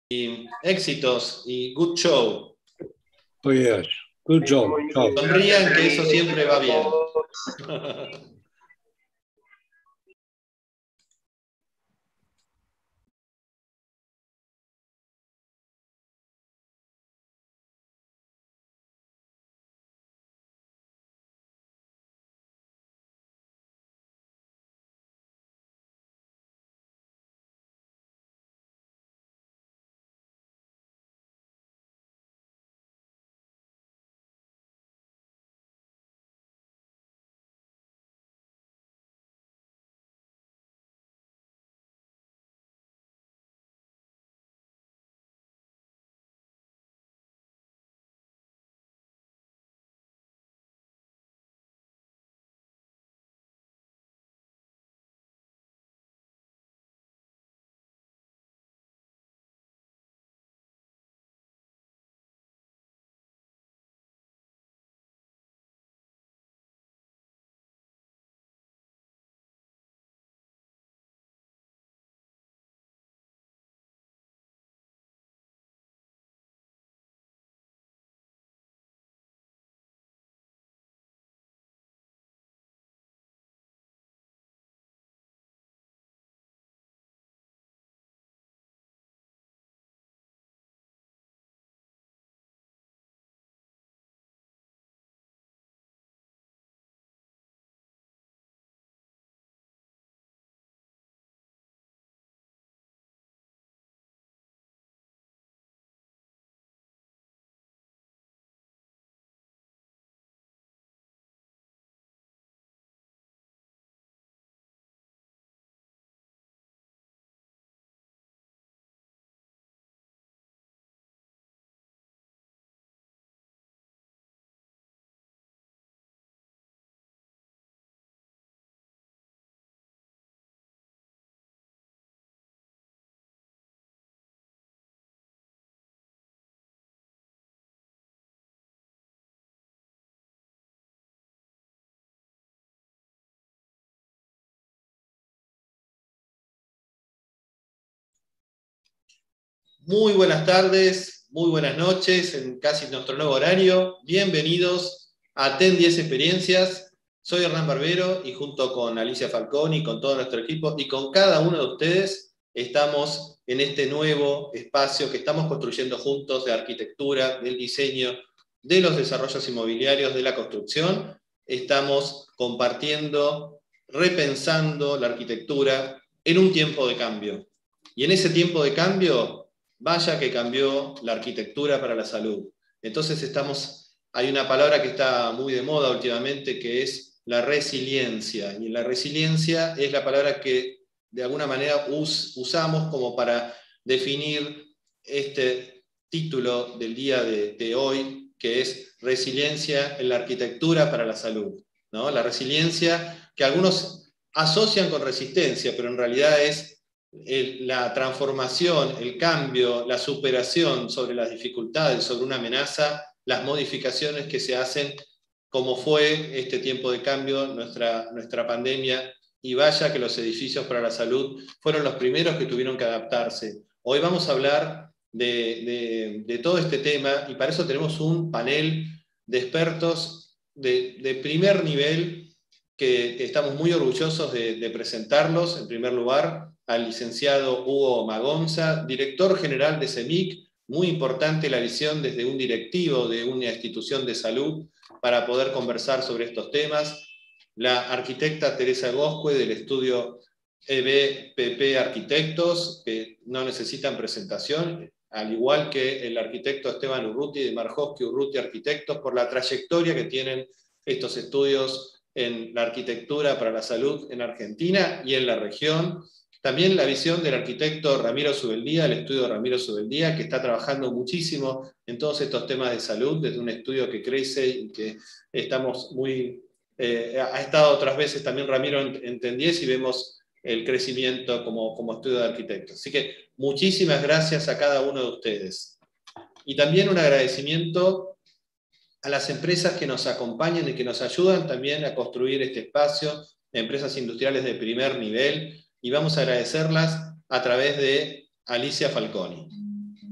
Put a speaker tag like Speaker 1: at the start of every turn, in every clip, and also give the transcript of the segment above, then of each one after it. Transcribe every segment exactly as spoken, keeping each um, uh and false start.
Speaker 1: y éxitos y good show.
Speaker 2: Oh yes, good job. job.
Speaker 1: Sonrían, que eso siempre va bien. Muy buenas tardes, muy buenas noches, en casi nuestro nuevo horario. Bienvenidos a TEN diez Experiencias. Soy Hernán Barbero y junto con Alicia Falconi, con todo nuestro equipo y con cada uno de ustedes estamos en este nuevo espacio que estamos construyendo juntos de arquitectura, del diseño, de los desarrollos inmobiliarios, de la construcción. Estamos compartiendo, repensando la arquitectura en un tiempo de cambio. Y en ese tiempo de cambio, vaya que cambió la arquitectura para la salud. Entonces estamos, hay una palabra que está muy de moda últimamente que es la resiliencia. Y la resiliencia es la palabra que de alguna manera us, usamos como para definir este título del día de, de hoy, que es resiliencia en la arquitectura para la salud, ¿no? La resiliencia que algunos asocian con resistencia, pero en realidad es El, la transformación, el cambio, la superación sobre las dificultades, sobre una amenaza, las modificaciones que se hacen, como fue este tiempo de cambio, nuestra, nuestra pandemia, y vaya que los edificios para la salud fueron los primeros que tuvieron que adaptarse. Hoy vamos a hablar de, de, de todo este tema, y para eso tenemos un panel de expertos de, de primer nivel, que, que estamos muy orgullosos de, de presentarlos. En primer lugar, al licenciado Hugo Magonza, director general de CEMIC. Muy importante la visión desde un directivo de una institución de salud para poder conversar sobre estos temas. La arquitecta Teresa Goscue del estudio E B P P Arquitectos, que no necesitan presentación, al igual que el arquitecto Esteban Urruti de Marjovski Urruti Arquitectos, por la trayectoria que tienen estos estudios en la arquitectura para la salud en Argentina y en la región. También la visión del arquitecto Ramiro Subeldía, el estudio de Ramiro Subeldía, que está trabajando muchísimo en todos estos temas de salud, desde un estudio que crece y que estamos muy... Eh, ha estado otras veces también Ramiro en, en TEN diez y vemos el crecimiento como, como estudio de arquitectos. Así que muchísimas gracias a cada uno de ustedes. Y también un agradecimiento a las empresas que nos acompañan y que nos ayudan también a construir este espacio, empresas industriales de primer nivel, y vamos a agradecerlas a través de Alicia Falconi.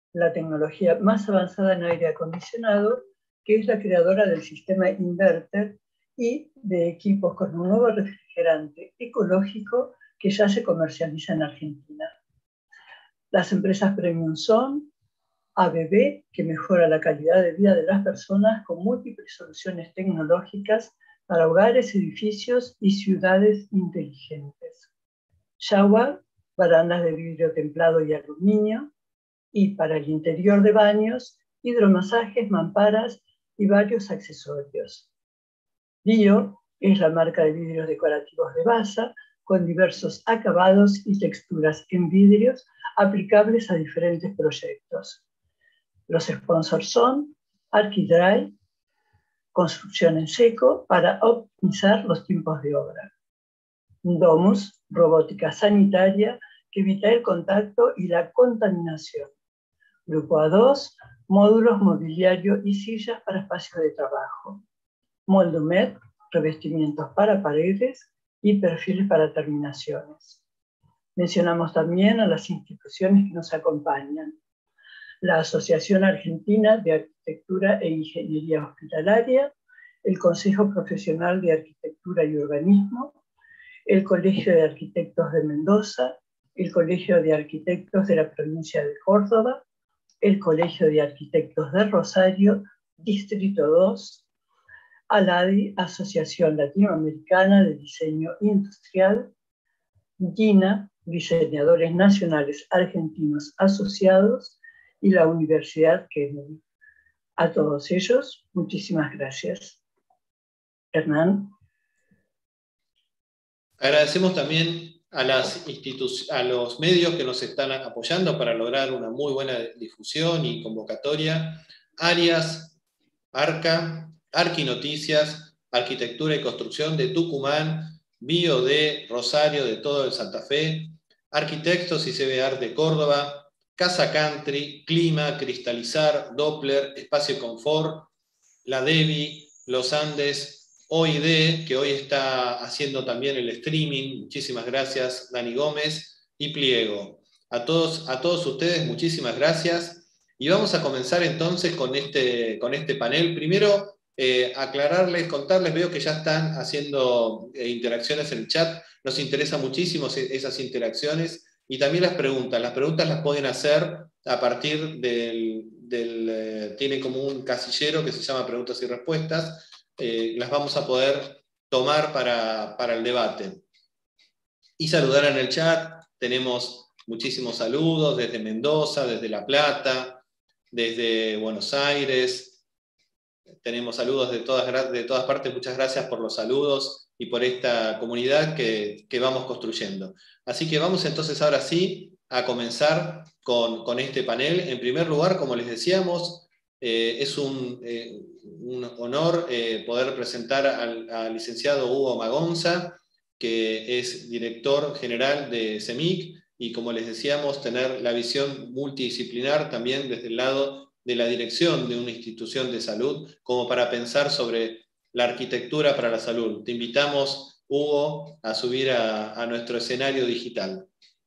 Speaker 3: la tecnología más avanzada en aire acondicionado, que es la creadora del sistema inverter y de equipos con un nuevo refrigerante ecológico que ya se comercializa en Argentina. Las empresas premium son A B B, que mejora la calidad de vida de las personas con múltiples soluciones tecnológicas para hogares, edificios y ciudades inteligentes. Shower, barandas de vidrio templado y aluminio, y para el interior de baños, hidromasajes, mamparas y varios accesorios. Bio es la marca de vidrios decorativos de Basa, con diversos acabados y texturas en vidrios aplicables a diferentes proyectos. Los sponsors son Arquidry, construcción en seco para optimizar los tiempos de obra. Domus, robótica sanitaria que evita el contacto y la contaminación. Grupo A dos, módulos, mobiliario y sillas para espacios de trabajo. Moldumet, revestimientos para paredes y perfiles para terminaciones. Mencionamos también a las instituciones que nos acompañan. La Asociación Argentina de Arquitectura e Ingeniería Hospitalaria, el Consejo Profesional de Arquitectura y Urbanismo, el Colegio de Arquitectos de Mendoza, el Colegio de Arquitectos de la Provincia de Córdoba, el Colegio de Arquitectos de Rosario, Distrito dos, ALADI, Asociación Latinoamericana de Diseño Industrial, DINA, Diseñadores Nacionales Argentinos Asociados, y la Universidad Kennedy. A todos ellos, muchísimas gracias. Hernán.
Speaker 1: Agradecemos también a, las a los medios que nos están apoyando para lograr una muy buena difusión y convocatoria. Arias, Arca, Arquinoticias, Arquitectura y Construcción de Tucumán, Bio de Rosario, de todo el Santa Fe, Arquitectos y C B Art de Córdoba, Casa Country, Clima, Cristalizar, Doppler, Espacio Confort, la Devi, Los Andes, O I D, que hoy está haciendo también el streaming. Muchísimas gracias, Dani Gómez, y Pliego. A todos, a todos ustedes, muchísimas gracias. Y vamos a comenzar entonces con este, con este panel. Primero, eh, aclararles, contarles, veo que ya están haciendo eh, interacciones en el chat. Nos interesa muchísimo esas interacciones. Y también las preguntas. Las preguntas las pueden hacer a partir del... del eh, tiene como un casillero que se llama preguntas y respuestas. Eh, las vamos a poder tomar para, para el debate. Y saludar en el chat. Tenemos muchísimos saludos desde Mendoza, desde La Plata, desde Buenos Aires. Tenemos saludos de todas, de todas partes. Muchas gracias por los saludos y por esta comunidad que, que vamos construyendo. Así que vamos entonces ahora sí a comenzar con, con este panel. En primer lugar, como les decíamos, eh, es un, eh, un honor eh, poder presentar al, al licenciado Hugo Magonza, que es director general de CEMIC, y como les decíamos, tener la visión multidisciplinar también desde el lado de la dirección de una institución de salud, como para pensar sobre la arquitectura para la salud. Te invitamos, Hugo, a subir a, a nuestro escenario digital.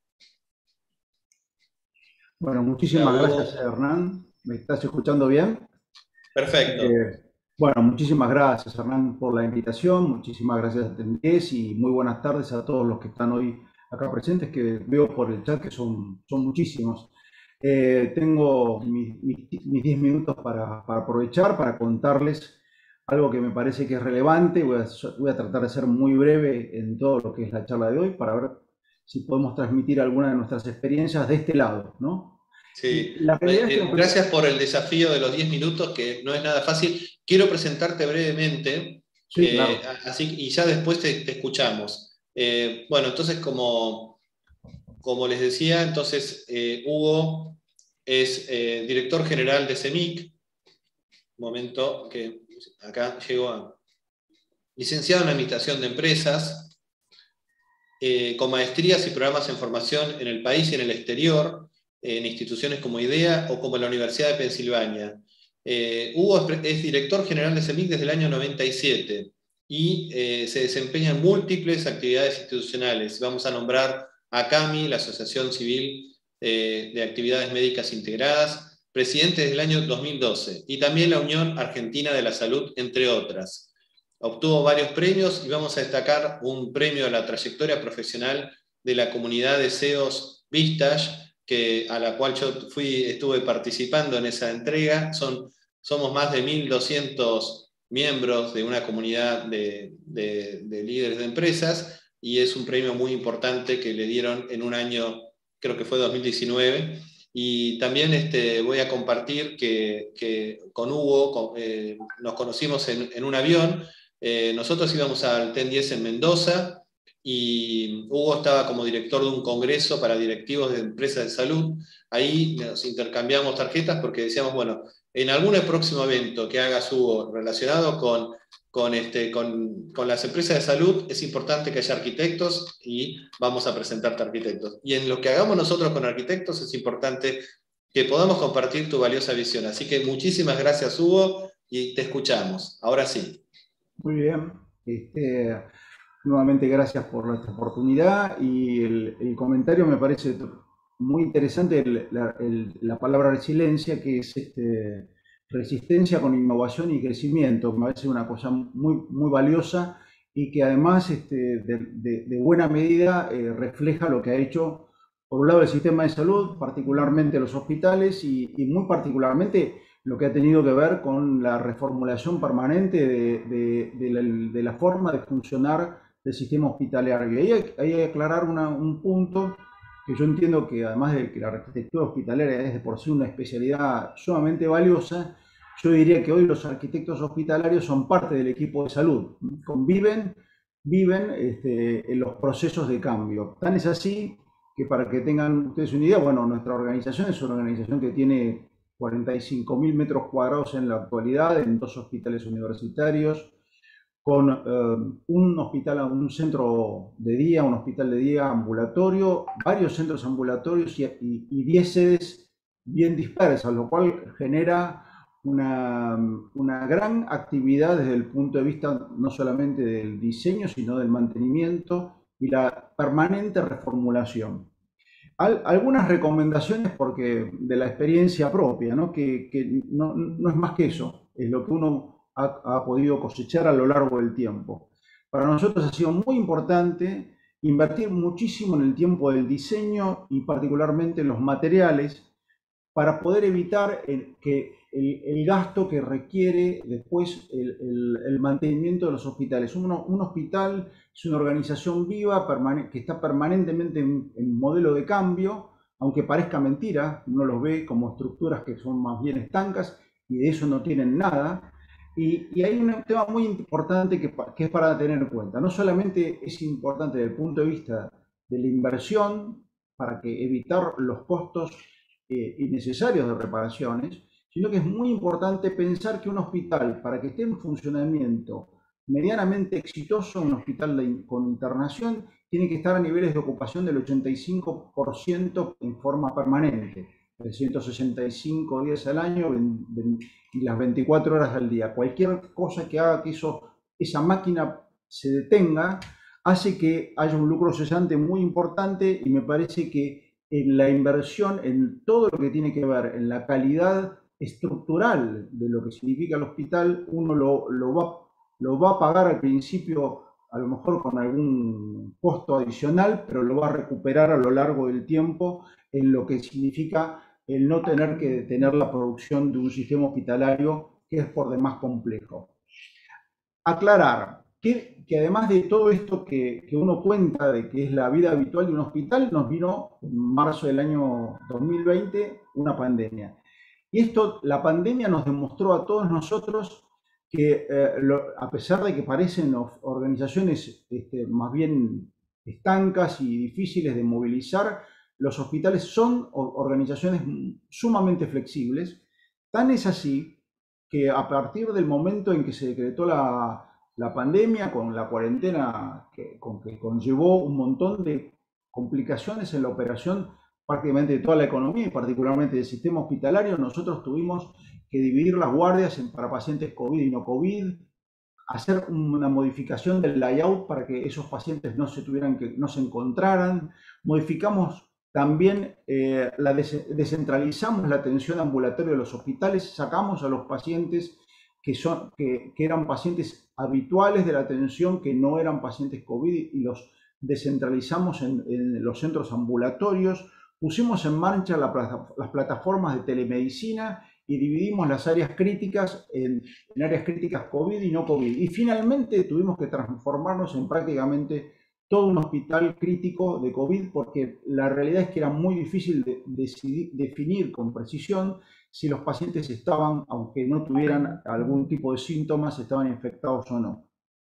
Speaker 4: Bueno, muchísimas Hola, gracias, Hernán. ¿Me estás escuchando bien?
Speaker 1: Perfecto.
Speaker 4: Eh, bueno, muchísimas gracias, Hernán, por la invitación. Muchísimas gracias a Tendés y muy buenas tardes a todos los que están hoy acá presentes, que veo por el chat que son, son muchísimos. Eh, tengo mis diez minutos para, para aprovechar, para contarles algo que me parece que es relevante. Voy a, voy a tratar de ser muy breve en todo lo que es la charla de hoy para ver si podemos transmitir alguna de nuestras experiencias de este lado, ¿no?
Speaker 1: Sí, la eh, eh, gracias por el desafío de los diez minutos, que no es nada fácil. Quiero presentarte brevemente,
Speaker 4: sí,
Speaker 1: eh,
Speaker 4: claro.
Speaker 1: así, y ya después te, te escuchamos. Eh, bueno, entonces, como, como les decía, entonces eh, Hugo es eh, director general de CEMIC. Un momento, que acá llego a... Licenciado en Administración de Empresas, eh, con maestrías y programas en formación en el país y en el exterior, en instituciones como IDEA o como la Universidad de Pensilvania. Eh, Hugo es, es director general de CEMIC desde el año noventa y siete y eh, se desempeña en múltiples actividades institucionales. Vamos a nombrar a CAMI, la Asociación Civil eh, de Actividades Médicas Integradas, presidente desde el año dos mil doce, y también la Unión Argentina de la Salud, entre otras. Obtuvo varios premios y vamos a destacar un premio a la trayectoria profesional de la comunidad de C E Os Vistage, que, a la cual yo fui, estuve participando en esa entrega. Son, somos más de mil doscientos miembros de una comunidad de, de, de líderes de empresas, y es un premio muy importante que le dieron en un año, creo que fue dos mil diecinueve. Y también este, voy a compartir que, que con Hugo con, eh, nos conocimos en, en un avión. Eh, nosotros íbamos al TEN diez en Mendoza, y Hugo estaba como director de un congreso para directivos de empresas de salud. Ahí nos intercambiamos tarjetas porque decíamos, bueno, en algún próximo evento que hagas, Hugo, relacionado con, con, este, con, con las empresas de salud, es importante que haya arquitectos y vamos a presentarte arquitectos. Y en lo que hagamos nosotros con arquitectos es importante que podamos compartir tu valiosa visión. Así que muchísimas gracias, Hugo, y te escuchamos. Ahora sí.
Speaker 4: Muy bien. Este, nuevamente gracias por esta oportunidad, y el, el comentario me parece muy interesante, el, la, el, la palabra resiliencia, que es este, resistencia con innovación y crecimiento. Me parece una cosa muy, muy valiosa, y que además este, de, de, de buena medida eh, refleja lo que ha hecho, por un lado, el sistema de salud, particularmente los hospitales, y, y muy particularmente lo que ha tenido que ver con la reformulación permanente de, de, de, la, de la forma de funcionar del sistema hospitalario. Y hay, hay que aclarar una, un punto que yo entiendo que, además de que la arquitectura hospitalaria es de por sí una especialidad sumamente valiosa, yo diría que hoy los arquitectos hospitalarios son parte del equipo de salud, conviven, viven este, en los procesos de cambio. Tan es así que, para que tengan ustedes una idea, bueno, nuestra organización es una organización que tiene cuarenta y cinco mil metros cuadrados en la actualidad, en dos hospitales universitarios, con eh, un hospital, un centro de día, un hospital de día ambulatorio, varios centros ambulatorios y, y, y diez sedes bien dispersas, lo cual genera una, una gran actividad desde el punto de vista no solamente del diseño, sino del mantenimiento y la permanente reformulación. Al, algunas recomendaciones, porque de la experiencia propia, ¿no? que, que no, no es más que eso, es lo que uno ha, ha podido cosechar a lo largo del tiempo. Para nosotros ha sido muy importante invertir muchísimo en el tiempo del diseño, y particularmente en los materiales, para poder evitar el, que el, el gasto que requiere después el, el, el mantenimiento de los hospitales. Un, un hospital es una organización viva que está permanentemente en, en modelo de cambio, aunque parezca mentira. Uno los ve como estructuras que son más bien estancas y de eso no tienen nada. Y, y hay un tema muy importante que, que es para tener en cuenta. No solamente es importante desde el punto de vista de la inversión, para que evitar los costos eh, innecesarios de reparaciones, sino que es muy importante pensar que un hospital, para que esté en funcionamiento medianamente exitoso, un hospital de, con internación, tiene que estar a niveles de ocupación del ochenta y cinco por ciento en forma permanente, trescientos sesenta y cinco días al año y las veinticuatro horas al día. Cualquier cosa que haga que eso, esa máquina se detenga, hace que haya un lucro cesante muy importante, y me parece que en la inversión, en todo lo que tiene que ver en la calidad estructural de lo que significa el hospital, uno lo, lo, va, lo va a pagar al principio, a lo mejor con algún costo adicional, pero lo va a recuperar a lo largo del tiempo en lo que significa el no tener que detener la producción de un sistema hospitalario que es por demás complejo. Aclarar que, que además de todo esto que, que uno cuenta de que es la vida habitual de un hospital, nos vino en marzo del año dos mil veinte una pandemia. Y esto, la pandemia nos demostró a todos nosotros que eh, lo, a pesar de que parecen organizaciones este, más bien estancas y difíciles de movilizar, los hospitales son organizaciones sumamente flexibles. Tan es así que a partir del momento en que se decretó la, la pandemia, con la cuarentena que, con que conllevó un montón de complicaciones en la operación prácticamente de toda la economía y particularmente del sistema hospitalario, nosotros tuvimos que dividir las guardias en, para pacientes COVID y no COVID, hacer una modificación del layout para que esos pacientes no se, tuvieran que, no se encontraran, modificamos También eh, la des descentralizamos la atención ambulatoria de los hospitales, sacamos a los pacientes que, son, que, que eran pacientes habituales de la atención, que no eran pacientes COVID, y los descentralizamos en, en los centros ambulatorios. Pusimos en marcha la plata, las plataformas de telemedicina y dividimos las áreas críticas en, en áreas críticas COVID y no COVID. Y finalmente tuvimos que transformarnos en prácticamente todo un hospital crítico de COVID, porque la realidad es que era muy difícil de, de, definir con precisión si los pacientes estaban, aunque no tuvieran algún tipo de síntomas, estaban infectados o no.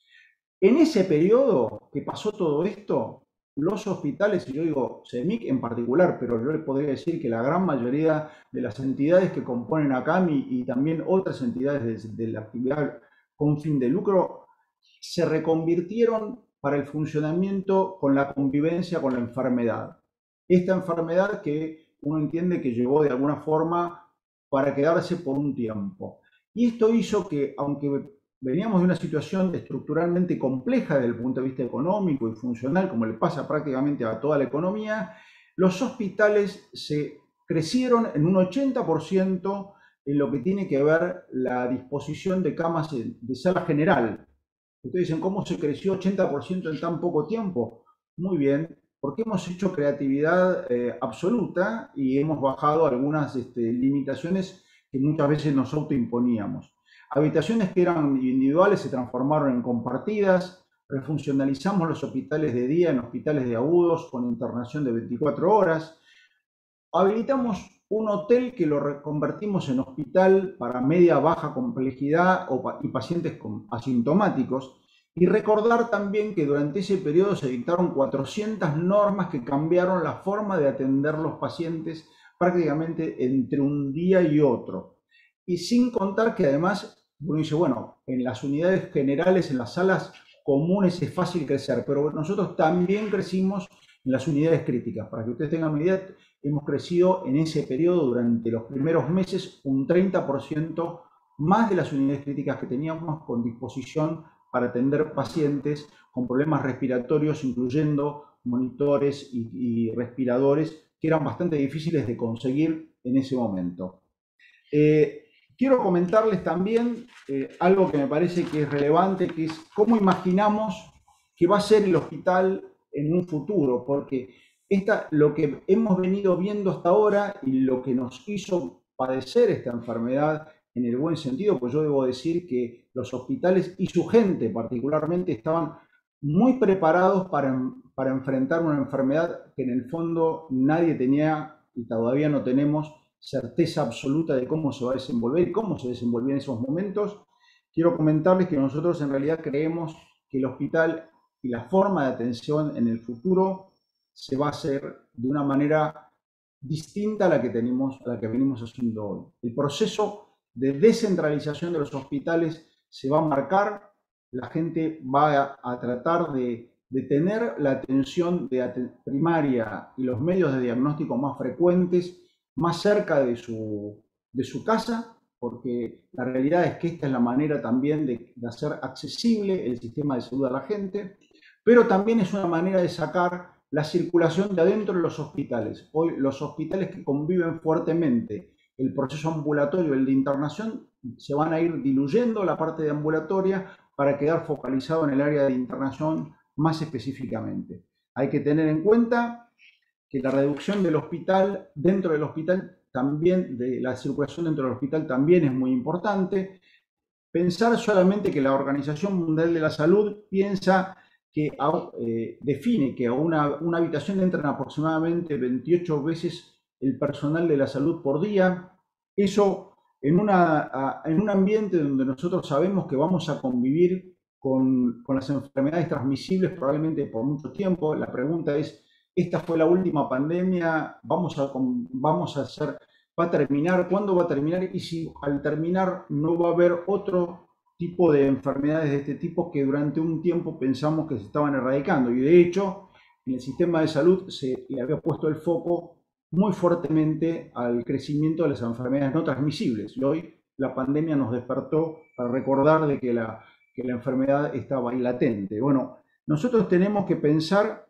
Speaker 4: En ese periodo que pasó todo esto, los hospitales, y yo digo CEMIC en particular, pero yo les podría decir que la gran mayoría de las entidades que componen ACAMI y también otras entidades de, de la actividad con fin de lucro, se reconvirtieron para el funcionamiento con la convivencia con la enfermedad. Esta enfermedad que uno entiende que llegó de alguna forma para quedarse por un tiempo. Y esto hizo que, aunque veníamos de una situación estructuralmente compleja desde el punto de vista económico y funcional, como le pasa prácticamente a toda la economía, los hospitales se crecieron en un ochenta por ciento en lo que tiene que ver la disposición de camas de sala general. Ustedes dicen, ¿cómo se creció ochenta por ciento en tan poco tiempo? Muy bien, porque hemos hecho creatividad eh, absoluta y hemos bajado algunas este, limitaciones que muchas veces nos autoimponíamos. Habitaciones que eran individuales se transformaron en compartidas, refuncionalizamos los hospitales de día en hospitales de agudos con internación de veinticuatro horas, habilitamos un hotel que lo reconvertimos en hospital para media baja complejidad y pacientes asintomáticos. Y recordar también que durante ese periodo se dictaron cuatrocientas normas que cambiaron la forma de atender los pacientes prácticamente entre un día y otro. Y sin contar que además uno dice, bueno, en las unidades generales, en las salas comunes es fácil crecer, pero nosotros también crecimos en las unidades críticas. Para que ustedes tengan una idea, hemos crecido en ese periodo durante los primeros meses un treinta por ciento más de las unidades críticas que teníamos con disposición para atender pacientes con problemas respiratorios, incluyendo monitores y, y respiradores, que eran bastante difíciles de conseguir en ese momento. Eh, quiero comentarles también eh, algo que me parece que es relevante, que es cómo imaginamos que va a ser el hospital en un futuro, porque esta, lo que hemos venido viendo hasta ahora y lo que nos hizo padecer esta enfermedad en el buen sentido, pues yo debo decir que los hospitales y su gente particularmente estaban muy preparados para, para enfrentar una enfermedad que en el fondo nadie tenía y todavía no tenemos certeza absoluta de cómo se va a desenvolver y cómo se desenvolvía en esos momentos. Quiero comentarles que nosotros en realidad creemos que el hospital y la forma de atención en el futuro se va a hacer de una manera distinta a la que tenemos, a la que venimos haciendo hoy. El proceso de descentralización de los hospitales se va a marcar, la gente va a, a tratar de, de tener la atención de aten primaria y los medios de diagnóstico más frecuentes más cerca de su, de su casa, porque la realidad es que esta es la manera también de, de hacer accesible el sistema de salud a la gente, pero también es una manera de sacar la circulación de adentro de los hospitales. Hoy los hospitales que conviven fuertemente el proceso ambulatorio y el de internación se van a ir diluyendo la parte de ambulatoria para quedar focalizado en el área de internación más específicamente. Hay que tener en cuenta que la reducción del hospital, dentro del hospital también, de la circulación dentro del hospital también es muy importante. Pensar solamente que la Organización Mundial de la Salud piensa que eh, define que a una, una habitación entran aproximadamente veintiocho veces el personal de la salud por día. Eso en, una, en un ambiente donde nosotros sabemos que vamos a convivir con, con las enfermedades transmisibles probablemente por mucho tiempo. La pregunta es, ¿esta fue la última pandemia? ¿Vamos a, vamos a hacer, va a terminar? ¿Cuándo va a terminar? Y si al terminar no va a haber otro tipo de enfermedades de este tipo que durante un tiempo pensamos que se estaban erradicando. Y de hecho, en el sistema de salud se le había puesto el foco muy fuertemente al crecimiento de las enfermedades no transmisibles. Y hoy la pandemia nos despertó para recordar de que la, que la enfermedad estaba ahí latente. Bueno, nosotros tenemos que pensar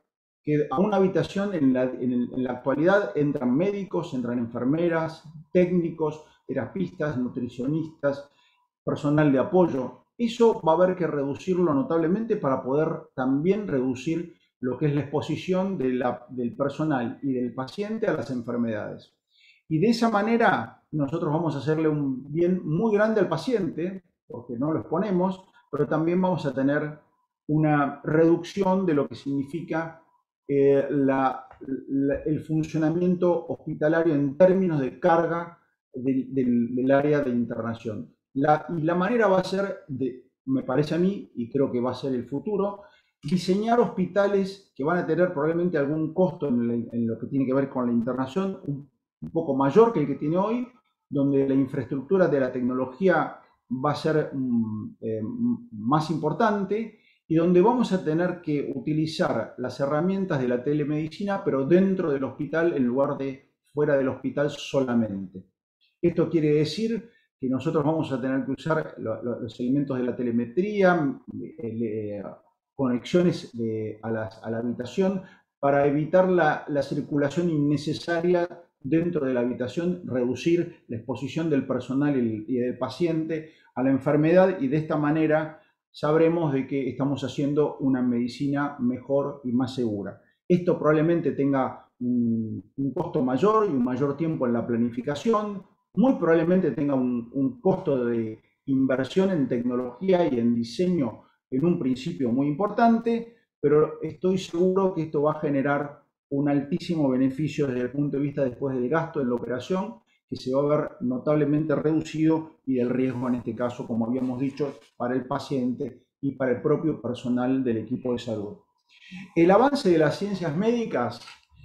Speaker 4: que a una habitación en la, en, el, en la actualidad entran médicos, entran enfermeras, técnicos, terapistas, nutricionistas, personal de apoyo. Eso va a haber que reducirlo notablemente para poder también reducir lo que es la exposición de la, del personal y del paciente a las enfermedades. Y de esa manera nosotros vamos a hacerle un bien muy grande al paciente, porque no lo exponemos, pero también vamos a tener una reducción de lo que significa eh, la, la, el funcionamiento hospitalario en términos de carga del, del, del área de internación. La, y la manera va a ser, de, me parece a mí, y creo que va a ser el futuro, diseñar hospitales que van a tener probablemente algún costo en, la, en lo que tiene que ver con la internación, un, un poco mayor que el que tiene hoy, donde la infraestructura de la tecnología va a ser um, eh, más importante y donde vamos a tener que utilizar las herramientas de la telemedicina, pero dentro del hospital en lugar de fuera del hospital solamente. Esto quiere decir que nosotros vamos a tener que usar los elementos de la telemetría, eh, conexiones de, a, las, a la habitación para evitar la, la circulación innecesaria dentro de la habitación, reducir la exposición del personal y, y del paciente a la enfermedad, y de esta manera sabremos de que estamos haciendo una medicina mejor y más segura. Esto probablemente tenga un, un costo mayor y un mayor tiempo en la planificación, muy probablemente tenga un, un costo de inversión en tecnología y en diseño en un principio muy importante, pero estoy seguro que esto va a generar un altísimo beneficio desde el punto de vista después del gasto en la operación, que se va a ver notablemente reducido, y del riesgo en este caso, como habíamos dicho, para el paciente y para el propio personal del equipo de salud. El avance de las ciencias médicas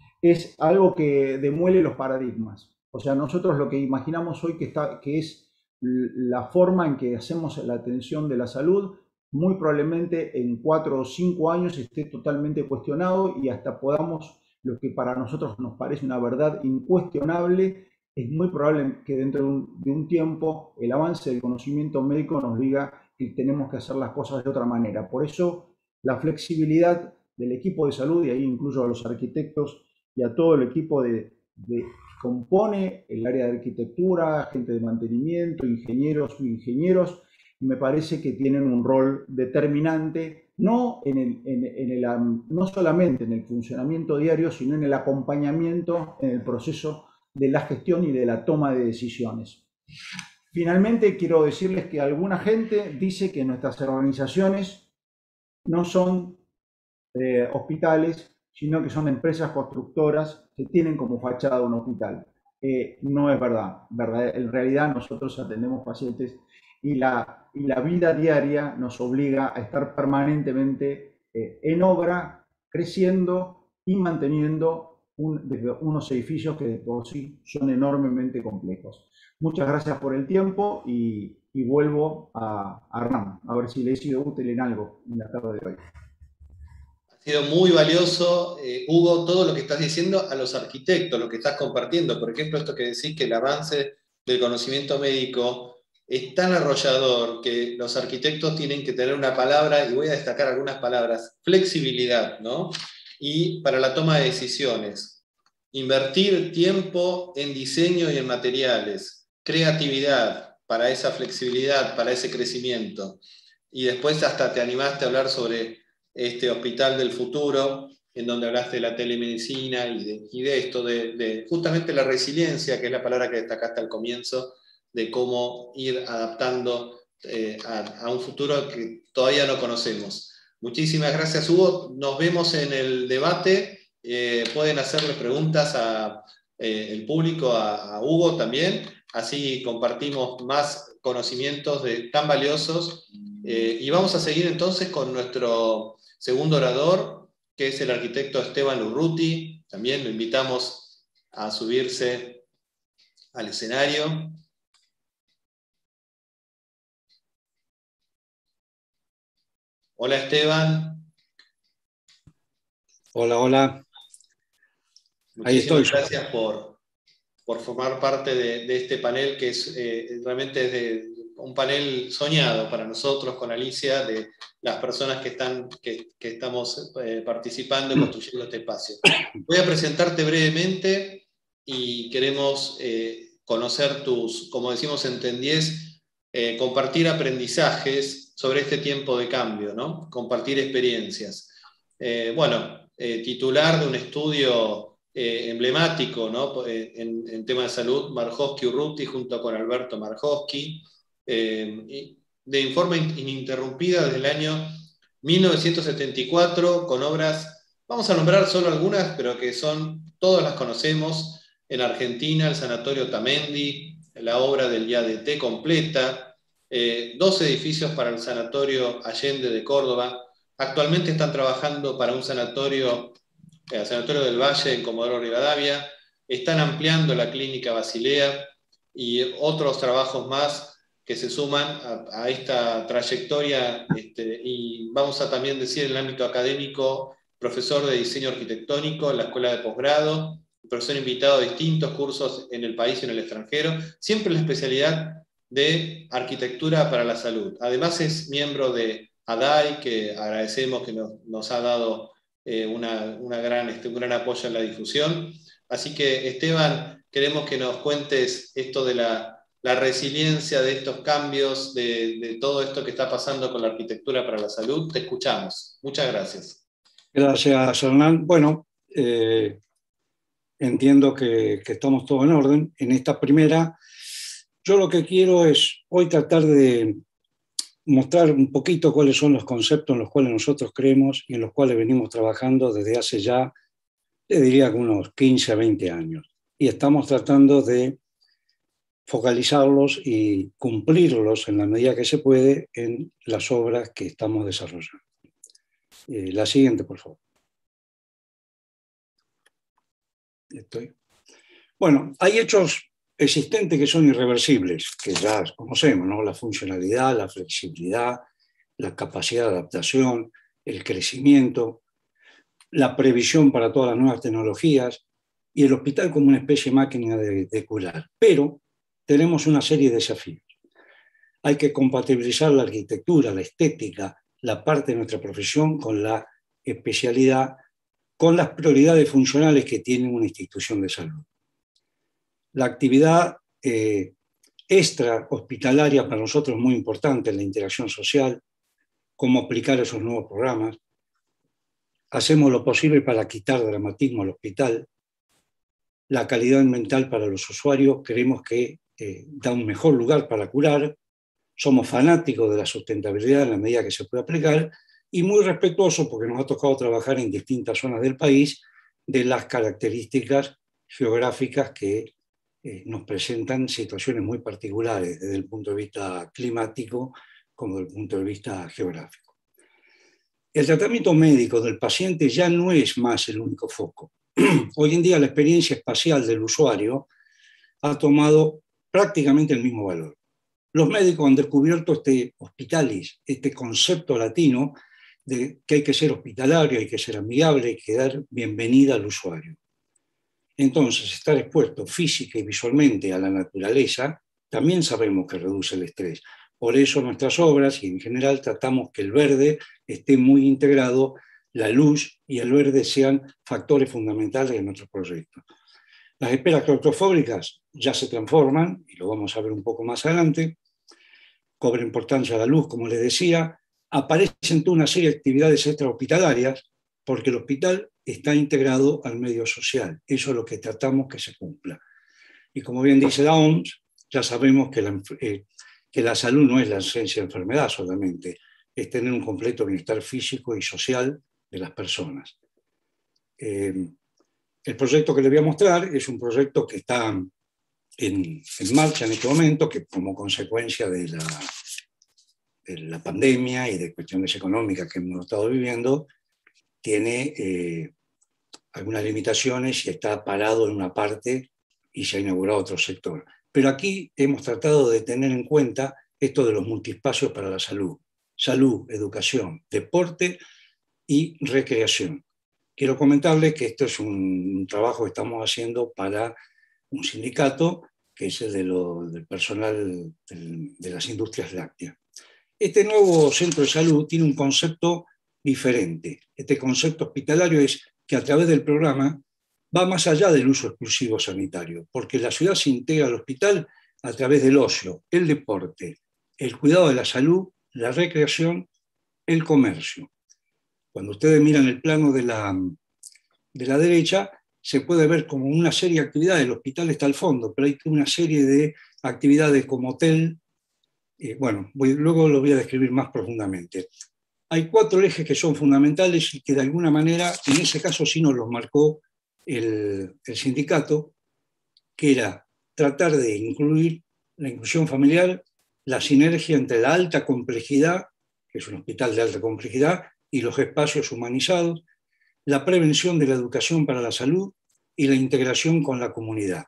Speaker 4: es algo que demuele los paradigmas. O sea, nosotros lo que imaginamos hoy que, está, que es la forma en que hacemos la atención de la salud, muy probablemente en cuatro o cinco años esté totalmente cuestionado, y hasta podamos, lo que para nosotros nos parece una verdad incuestionable, es muy probable que dentro de un, de un tiempo el avance del conocimiento médico nos diga que tenemos que hacer las cosas de otra manera. Por eso la flexibilidad del equipo de salud, y ahí incluyo a los arquitectos y a todo el equipo de, de compone el área de arquitectura, gente de mantenimiento, ingenieros y ingenieros, me parece que tienen un rol determinante, no, en el, en, en el, no solamente en el funcionamiento diario, sino en el acompañamiento en el proceso de la gestión y de la toma de decisiones. Finalmente, quiero decirles que alguna gente dice que nuestras organizaciones no son eh, hospitales, sino que son empresas constructoras que tienen como fachada un hospital. Eh, no es verdad. verdad. En realidad nosotros atendemos pacientes, y la, y la vida diaria nos obliga a estar permanentemente eh, en obra, creciendo y manteniendo un, desde unos edificios que de por sí son enormemente complejos. Muchas gracias por el tiempo, y, y vuelvo a, a Hernán, a ver si le he sido útil en algo en la tarde de hoy.
Speaker 1: Ha sido muy valioso, eh, Hugo, todo lo que estás diciendo a los arquitectos, lo que estás compartiendo. Por ejemplo, esto que decís, que el avance del conocimiento médico es tan arrollador que los arquitectos tienen que tener una palabra, y voy a destacar algunas palabras: flexibilidad, ¿no? Y para la toma de decisiones, invertir tiempo en diseño y en materiales, creatividad para esa flexibilidad, para ese crecimiento. Y después hasta te animaste a hablar sobre este hospital del futuro, en donde hablaste de la telemedicina y de, y de esto, de, de justamente la resiliencia, que es la palabra que destacaste al comienzo, de cómo ir adaptando eh, a, a un futuro que todavía no conocemos. Muchísimas gracias, Hugo. Nos vemos en el debate. Eh, pueden hacerle preguntas al eh, público, a, a Hugo también. Así compartimos más conocimientos de, tan valiosos. Eh, y vamos a seguir entonces con nuestro segundo orador, que es el arquitecto Esteban Urruti. También lo invitamos a subirse al escenario. Hola, Esteban.
Speaker 2: Hola, hola. Ahí estoy.
Speaker 1: Muchísimas gracias por, por formar parte de, de este panel, que es eh, realmente es de, un panel soñado para nosotros con Alicia, de las personas que, están, que, que estamos eh, participando y construyendo este espacio. Voy a presentarte brevemente y queremos eh, conocer tus, como decimos en TEN diez, eh, compartir aprendizajes sobre este tiempo de cambio, ¿no? Compartir experiencias. Eh, bueno, eh, titular de un estudio Eh, emblemático, ¿no? en, en tema de salud, Markowski-Urruti junto con Alberto Markowski, eh, de forma ininterrumpida desde el año mil novecientos setenta y cuatro, con obras, vamos a nombrar solo algunas, pero que son, todas las conocemos, en Argentina, el Sanatorio Tamendi, la obra del I A D T completa, eh, dos edificios para el Sanatorio Allende de Córdoba, actualmente están trabajando para un sanatorio el Sanatorio del Valle en Comodoro Rivadavia, están ampliando la clínica Basilea y otros trabajos más que se suman a, a esta trayectoria, este, y vamos a también decir en el ámbito académico, profesor de diseño arquitectónico en la escuela de posgrado, profesor invitado a distintos cursos en el país y en el extranjero, siempre en la especialidad de arquitectura para la salud. Además es miembro de A D A I, que agradecemos que nos, nos ha dado Eh, una, una gran, este, un gran apoyo en la difusión. Así que, Esteban, queremos que nos cuentes esto de la, la resiliencia de estos cambios, de, de todo esto que está pasando con la arquitectura para la salud. Te escuchamos. Muchas gracias.
Speaker 2: Gracias, Hernán. Bueno, eh, entiendo que, que estamos todos en orden. En esta primera, yo lo que quiero es hoy tratar de mostrar un poquito cuáles son los conceptos en los cuales nosotros creemos y en los cuales venimos trabajando desde hace ya, le diría que unos quince a veinte años. Y estamos tratando de focalizarlos y cumplirlos en la medida que se puede en las obras que estamos desarrollando. Eh, la siguiente, por favor. Estoy. Bueno, hay hechos existentes que son irreversibles, que ya conocemos, ¿no? La funcionalidad, la flexibilidad, la capacidad de adaptación, el crecimiento, la previsión para todas las nuevas tecnologías y el hospital como una especie de máquina de, de curar. Pero tenemos una serie de desafíos. Hay que compatibilizar la arquitectura, la estética, la parte de nuestra profesión con la especialidad, con las prioridades funcionales que tiene una institución de salud. La actividad eh, extra hospitalaria para nosotros es muy importante, la interacción social, cómo aplicar esos nuevos programas. Hacemos lo posible para quitar dramatismo al hospital. La calidad mental para los usuarios creemos que eh, da un mejor lugar para curar. Somos fanáticos de la sustentabilidad en la medida que se puede aplicar y muy respetuosos, porque nos ha tocado trabajar en distintas zonas del país, de las características geográficas que Eh, nos presentan situaciones muy particulares desde el punto de vista climático como desde el punto de vista geográfico. El tratamiento médico del paciente ya no es más el único foco. Hoy en día la experiencia espacial del usuario ha tomado prácticamente el mismo valor. Los médicos han descubierto este hospitalis, este concepto latino de que hay que ser hospitalario, hay que ser amigable, hay que dar bienvenida al usuario. Entonces, estar expuesto física y visualmente a la naturaleza también sabemos que reduce el estrés. Por eso nuestras obras y en general tratamos que el verde esté muy integrado, la luz y el verde sean factores fundamentales de nuestros proyectos. Las esperas claustrofóbicas ya se transforman, y lo vamos a ver un poco más adelante, cobra importancia a la luz, como les decía, aparecen toda una serie de actividades extrahospitalarias, porque el hospital está integrado al medio social. Eso es lo que tratamos que se cumpla. Y como bien dice la O M S, ya sabemos que la, eh, que la salud no es la ausencia de enfermedad solamente, es tener un completo bienestar físico y social de las personas. Eh, el proyecto que les voy a mostrar es un proyecto que está en, en marcha en este momento, que como consecuencia de la, de la pandemia y de cuestiones económicas que hemos estado viviendo, tiene eh, algunas limitaciones y está parado en una parte y se ha inaugurado otro sector. Pero aquí hemos tratado de tener en cuenta esto de los multiespacios para la salud. Salud, educación, deporte y recreación. Quiero comentarles que esto es un trabajo que estamos haciendo para un sindicato que es el de lo, del personal del, de las industrias lácteas. Este nuevo centro de salud tiene un concepto diferente. Este concepto hospitalario es que a través del programa va más allá del uso exclusivo sanitario, porque la ciudad se integra al hospital a través del ocio, el deporte, el cuidado de la salud, la recreación, el comercio. Cuando ustedes miran el plano de la, de la derecha, se puede ver como una serie de actividades. El hospital está al fondo, pero hay una serie de actividades como hotel. Eh, bueno, voy, luego lo voy a describir más profundamente. Hay cuatro ejes que son fundamentales y que de alguna manera, en ese caso sí nos los marcó el, el sindicato, que era tratar de incluir la inclusión familiar, la sinergia entre la alta complejidad, que es un hospital de alta complejidad, y los espacios humanizados, la prevención de la educación para la salud y la integración con la comunidad.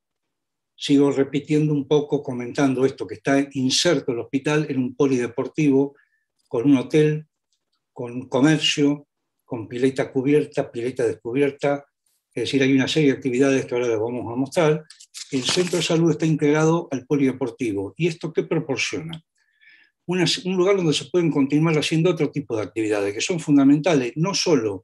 Speaker 2: Sigo repitiendo un poco, comentando esto, que está inserto el hospital en un polideportivo, con un hotel, con comercio, con pileta cubierta, pileta descubierta, es decir, hay una serie de actividades que ahora les vamos a mostrar. El centro de salud está integrado al polideportivo. ¿Y esto qué proporciona? Una, un lugar donde se pueden continuar haciendo otro tipo de actividades que son fundamentales, no solo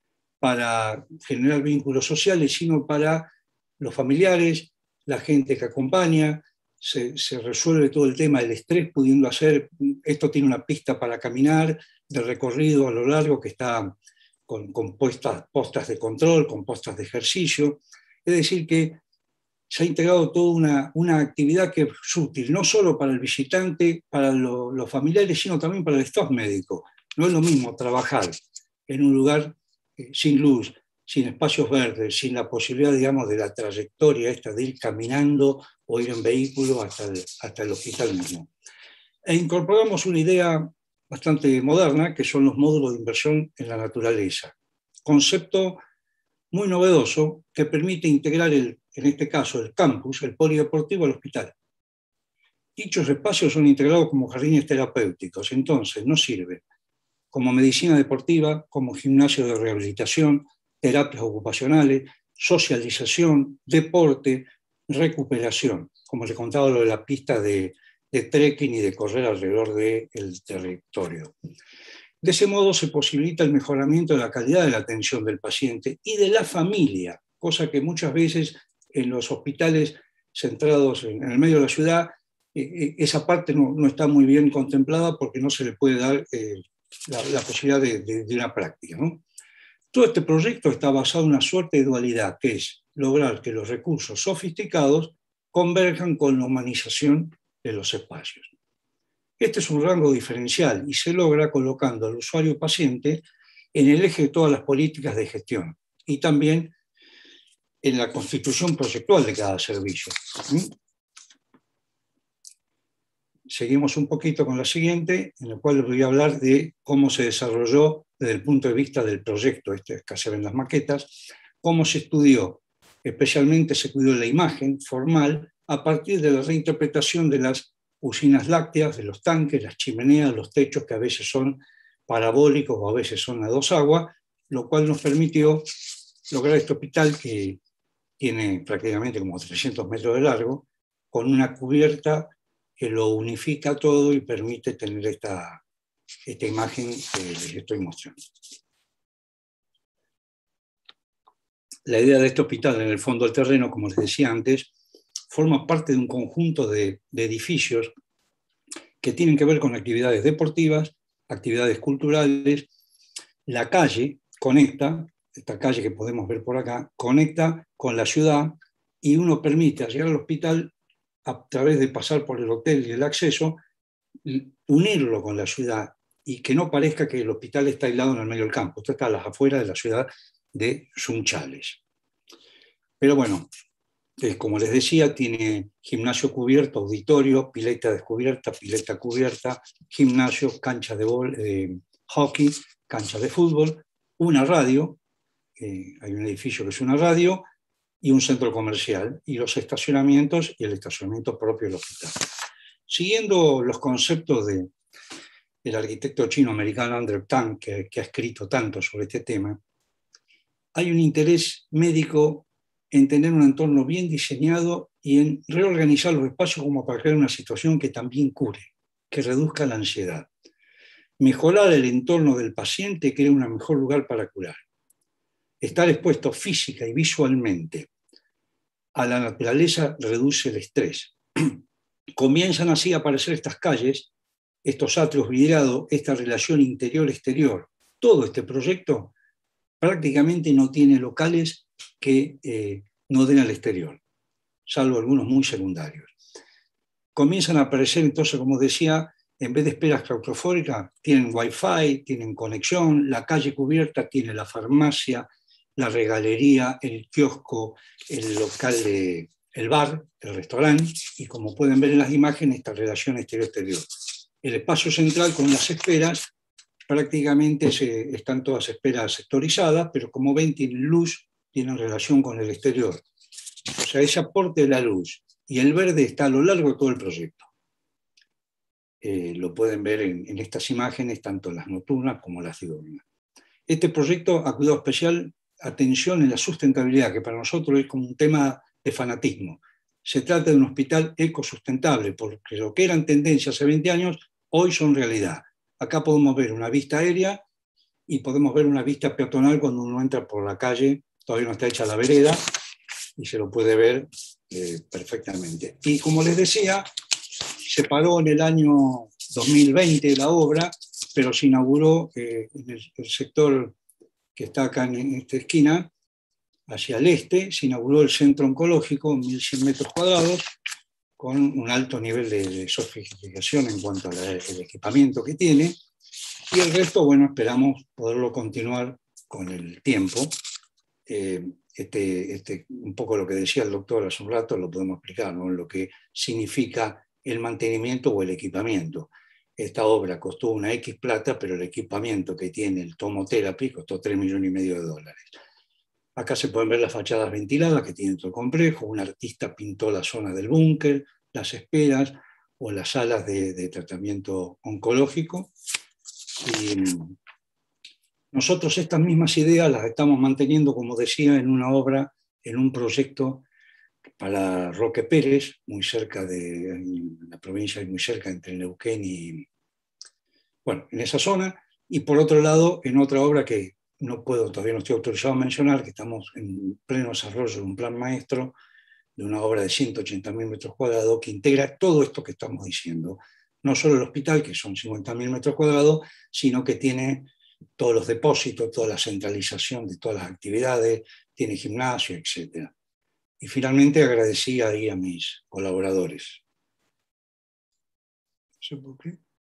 Speaker 2: para generar vínculos sociales, sino para los familiares, la gente que acompaña. Se, se resuelve todo el tema del estrés pudiendo hacer, esto tiene una pista para caminar, de recorrido a lo largo que está con, con postas, postas de control, con postas de ejercicio. Es decir, que se ha integrado toda una, una actividad que es útil, no solo para el visitante, para lo, los familiares, sino también para el staff médico. No es lo mismo trabajar en un lugar eh, sin luz, sin espacios verdes, sin la posibilidad, digamos, de la trayectoria esta de ir caminando o ir en vehículo hasta el, hasta el hospital mismo. E incorporamos una idea bastante moderna, que son los módulos de inversión en la naturaleza. Concepto muy novedoso que permite integrar, el, en este caso, el campus, el polideportivo, al hospital. Dichos espacios son integrados como jardines terapéuticos, entonces nos sirve como medicina deportiva, como gimnasio de rehabilitación, terapias ocupacionales, socialización, deporte, recuperación, como les contaba lo de la pista de, de trekking y de correr alrededor del territorio. De ese modo se posibilita el mejoramiento de la calidad de la atención del paciente y de la familia, cosa que muchas veces en los hospitales centrados en el medio de la ciudad, eh, esa parte no, no está muy bien contemplada porque no se le puede dar eh, la, la posibilidad de, de, de una práctica, ¿no? Todo este proyecto está basado en una suerte de dualidad, que es lograr que los recursos sofisticados converjan con la humanización de los espacios. Este es un rango diferencial y se logra colocando al usuario paciente en el eje de todas las políticas de gestión y también en la constitución proyectual de cada servicio. Seguimos un poquito con la siguiente, en la cual les voy a hablar de cómo se desarrolló desde el punto de vista del proyecto, este que se ven las maquetas, cómo se estudió, especialmente se cuidó la imagen formal a partir de la reinterpretación de las usinas lácteas, de los tanques, las chimeneas, los techos que a veces son parabólicos o a veces son a dos aguas, lo cual nos permitió lograr este hospital que tiene prácticamente como trescientos metros de largo, con una cubierta que lo unifica todo y permite tener esta, esta imagen que les estoy mostrando. La idea de este hospital en el fondo del terreno, como les decía antes, forma parte de un conjunto de, de edificios que tienen que ver con actividades deportivas, actividades culturales. La calle conecta, esta calle que podemos ver por acá, conecta con la ciudad y uno permite llegar al hospital a través de pasar por el hotel y el acceso, unirlo con la ciudad y que no parezca que el hospital está aislado en el medio del campo. Esto está a las afueras de la ciudad de Sunchales. Pero bueno, eh, como les decía, tiene gimnasio cubierto, auditorio, pileta descubierta, pileta cubierta, gimnasio, cancha de bol, eh, hockey, cancha de fútbol, una radio, eh, hay un edificio que es una radio, y un centro comercial, y los estacionamientos y el estacionamiento propio del hospital. Siguiendo los conceptos de, del arquitecto chino-americano Andrew Tang, que, que ha escrito tanto sobre este tema, hay un interés médico en tener un entorno bien diseñado y en reorganizar los espacios como para crear una situación que también cure, que reduzca la ansiedad. Mejorar el entorno del paciente crea un mejor lugar para curar. Estar expuesto física y visualmente a la naturaleza reduce el estrés. Comienzan así a aparecer estas calles, estos atrios vidriados, esta relación interior-exterior. Todo este proyecto prácticamente no tiene locales que eh, no den al exterior, salvo algunos muy secundarios. Comienzan a aparecer entonces, como decía, en vez de esperas claustrofóbicas, tienen wifi, tienen conexión, la calle cubierta tiene la farmacia, la regalería, el kiosco, el local, de, el bar, el restaurante, y como pueden ver en las imágenes, esta relación exterior-exterior. El espacio central con las esferas, prácticamente se, están todas esferas sectorizadas, pero como ven, tienen luz, tienen relación con el exterior. O sea, ese aporte de la luz y el verde está a lo largo de todo el proyecto. Eh, lo pueden ver en, en estas imágenes, tanto las nocturnas como las diurnas. Este proyecto ha cuidado especial atención en la sustentabilidad, que para nosotros es como un tema de fanatismo. Se trata de un hospital ecosustentable, porque lo que eran tendencias hace veinte años, hoy son realidad. Acá podemos ver una vista aérea y podemos ver una vista peatonal cuando uno entra por la calle, todavía no está hecha la vereda, y se lo puede ver eh, perfectamente. Y como les decía, se paró en el año dos mil veinte la obra, pero se inauguró eh, en el, el sector que está acá en esta esquina, hacia el este, se inauguró el centro oncológico, mil cien metros cuadrados, con un alto nivel de, de sofisticación en cuanto al equipamiento que tiene, y el resto, bueno, esperamos poderlo continuar con el tiempo. Eh, este, este, un poco lo que decía el doctor hace un rato, lo podemos explicar, ¿no? Lo que significa el mantenimiento o el equipamiento. Esta obra costó una X plata, pero el equipamiento que tiene el Tomotherapy costó tres millones y medio de dólares. Acá se pueden ver las fachadas ventiladas que tiene todo el complejo. Un artista pintó la zona del búnker, las esperas o las salas de, de tratamiento oncológico. Y nosotros estas mismas ideas las estamos manteniendo, como decía, en una obra, en un proyecto para Roque Pérez, muy cerca de en la provincia, muy cerca entre Neuquén y, bueno, en esa zona. Y por otro lado, en otra obra que no puedo, todavía no estoy autorizado a mencionar, que estamos en pleno desarrollo de un plan maestro, de una obra de ciento ochenta mil metros cuadrados, que integra todo esto que estamos diciendo. No solo el hospital, que son cincuenta mil metros cuadrados, sino que tiene todos los depósitos, toda la centralización de todas las actividades, tiene gimnasio, etcétera. Y finalmente agradecí ahí a mis colaboradores. No sé por qué.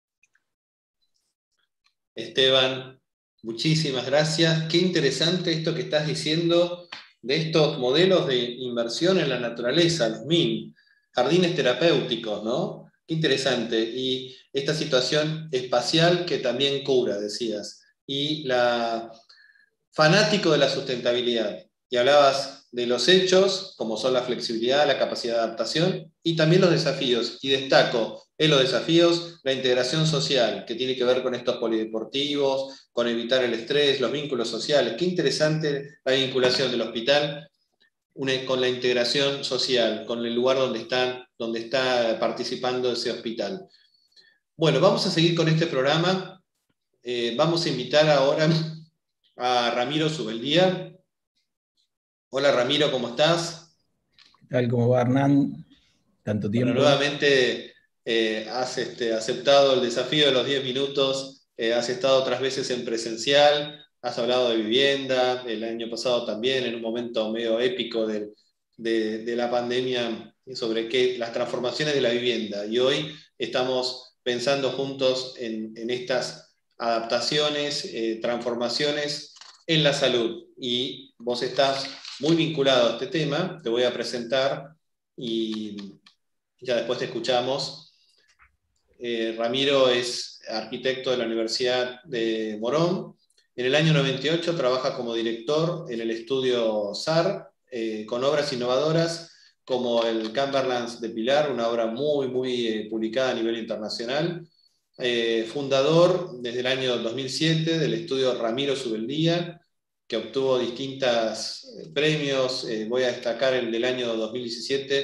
Speaker 1: Esteban, muchísimas gracias. Qué interesante esto que estás diciendo de estos modelos de inversión en la naturaleza, los M I N, jardines terapéuticos, ¿no? Qué interesante. Y esta situación espacial que también cura, decías. Y la fanático de la sustentabilidad. Y hablabas de los hechos, como son la flexibilidad, la capacidad de adaptación, y también los desafíos. Y destaco en los desafíos la integración social, que tiene que ver con estos polideportivos, con evitar el estrés, los vínculos sociales. Qué interesante la vinculación del hospital una, con la integración social, con el lugar donde, están, donde está participando ese hospital. Bueno, vamos a seguir con este programa. Eh, vamos a invitar ahora a Ramiro Subeldía. Hola Ramiro, ¿cómo estás?
Speaker 5: ¿Qué tal? ¿Cómo va, Hernán? Tanto tiempo.
Speaker 1: Bueno, nuevamente eh, has este, aceptado el desafío de los diez minutos, eh, has estado otras veces en presencial, has hablado de vivienda, el año pasado también, en un momento medio épico de, de, de la pandemia, sobre qué, las transformaciones de la vivienda. Y hoy estamos pensando juntos en, en estas adaptaciones, eh, transformaciones en la salud. Y vos estás muy vinculado a este tema, te voy a presentar y ya después te escuchamos. Eh, Ramiro es arquitecto de la Universidad de Morón. En el año noventa y ocho trabaja como director en el estudio S A R, eh, con obras innovadoras como el Cumberlands de Pilar, una obra muy, muy eh, publicada a nivel internacional. Eh, fundador desde el año dos mil siete del estudio Ramiro Subeldía, que obtuvo distintos premios. Eh, voy a destacar el del año dos mil diecisiete,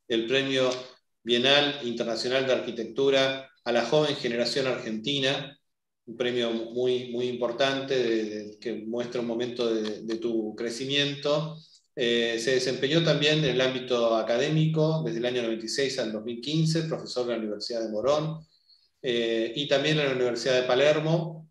Speaker 1: el Premio Bienal Internacional de Arquitectura a la Joven Generación Argentina, un premio muy, muy importante de, de, que muestra un momento de, de tu crecimiento. Eh, se desempeñó también en el ámbito académico desde el año noventa y seis al dos mil quince, profesor de la Universidad de Morón, eh, y también en la Universidad de Palermo.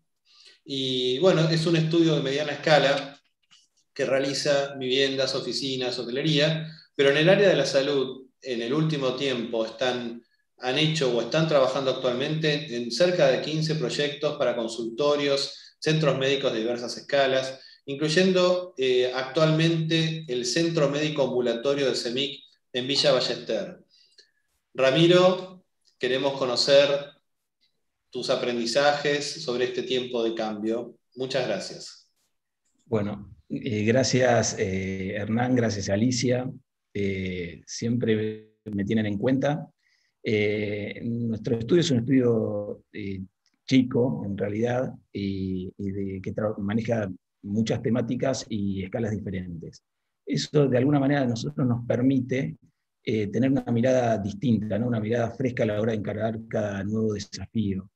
Speaker 1: Y bueno, es un estudio de mediana escala que realiza viviendas, oficinas, hotelería, pero en el área de la salud, en el último tiempo, están, han hecho o están trabajando actualmente en cerca de quince proyectos para consultorios, centros médicos de diversas escalas, incluyendo eh, actualmente el Centro Médico Ambulatorio de CEMIC en Villa Ballester. Ramiro, queremos conocer tus aprendizajes sobre este tiempo de cambio. Muchas gracias.
Speaker 5: Bueno, eh, gracias eh, Hernán, gracias Alicia. Eh, siempre me tienen en cuenta. Eh, nuestro estudio es un estudio eh, chico, en realidad, y, y de, que maneja muchas temáticas y escalas diferentes. Eso, de alguna manera, a nosotros nos permite eh, tener una mirada distinta, ¿no? Una mirada fresca a la hora de encarar cada nuevo desafío.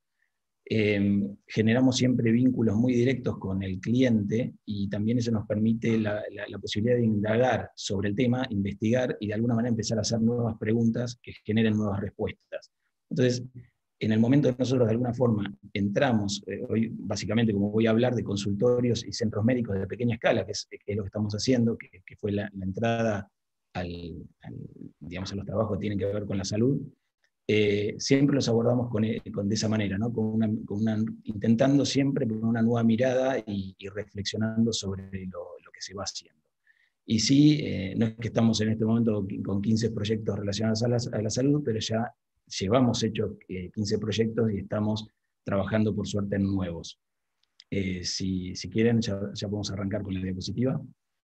Speaker 5: Eh, generamos siempre vínculos muy directos con el cliente y también eso nos permite la, la, la posibilidad de indagar sobre el tema, investigar y de alguna manera empezar a hacer nuevas preguntas que generen nuevas respuestas. Entonces, en el momento que nosotros de alguna forma entramos, eh, hoy básicamente como voy a hablar de consultorios y centros médicos de pequeña escala, que es, que es lo que estamos haciendo, que, que fue la, la entrada al, al, digamos, a los trabajos que tienen que ver con la salud, Eh, siempre los abordamos con, con, de esa manera, ¿no? con una, con una, intentando siempre con una nueva mirada y, y reflexionando sobre lo, lo que se va haciendo. Y sí, eh, no es que estamos en este momento con quince proyectos relacionados a la, a la salud, pero ya llevamos hechos eh, quince proyectos y estamos trabajando por suerte en nuevos. Eh, si, si quieren, ya, ya podemos arrancar con la diapositiva.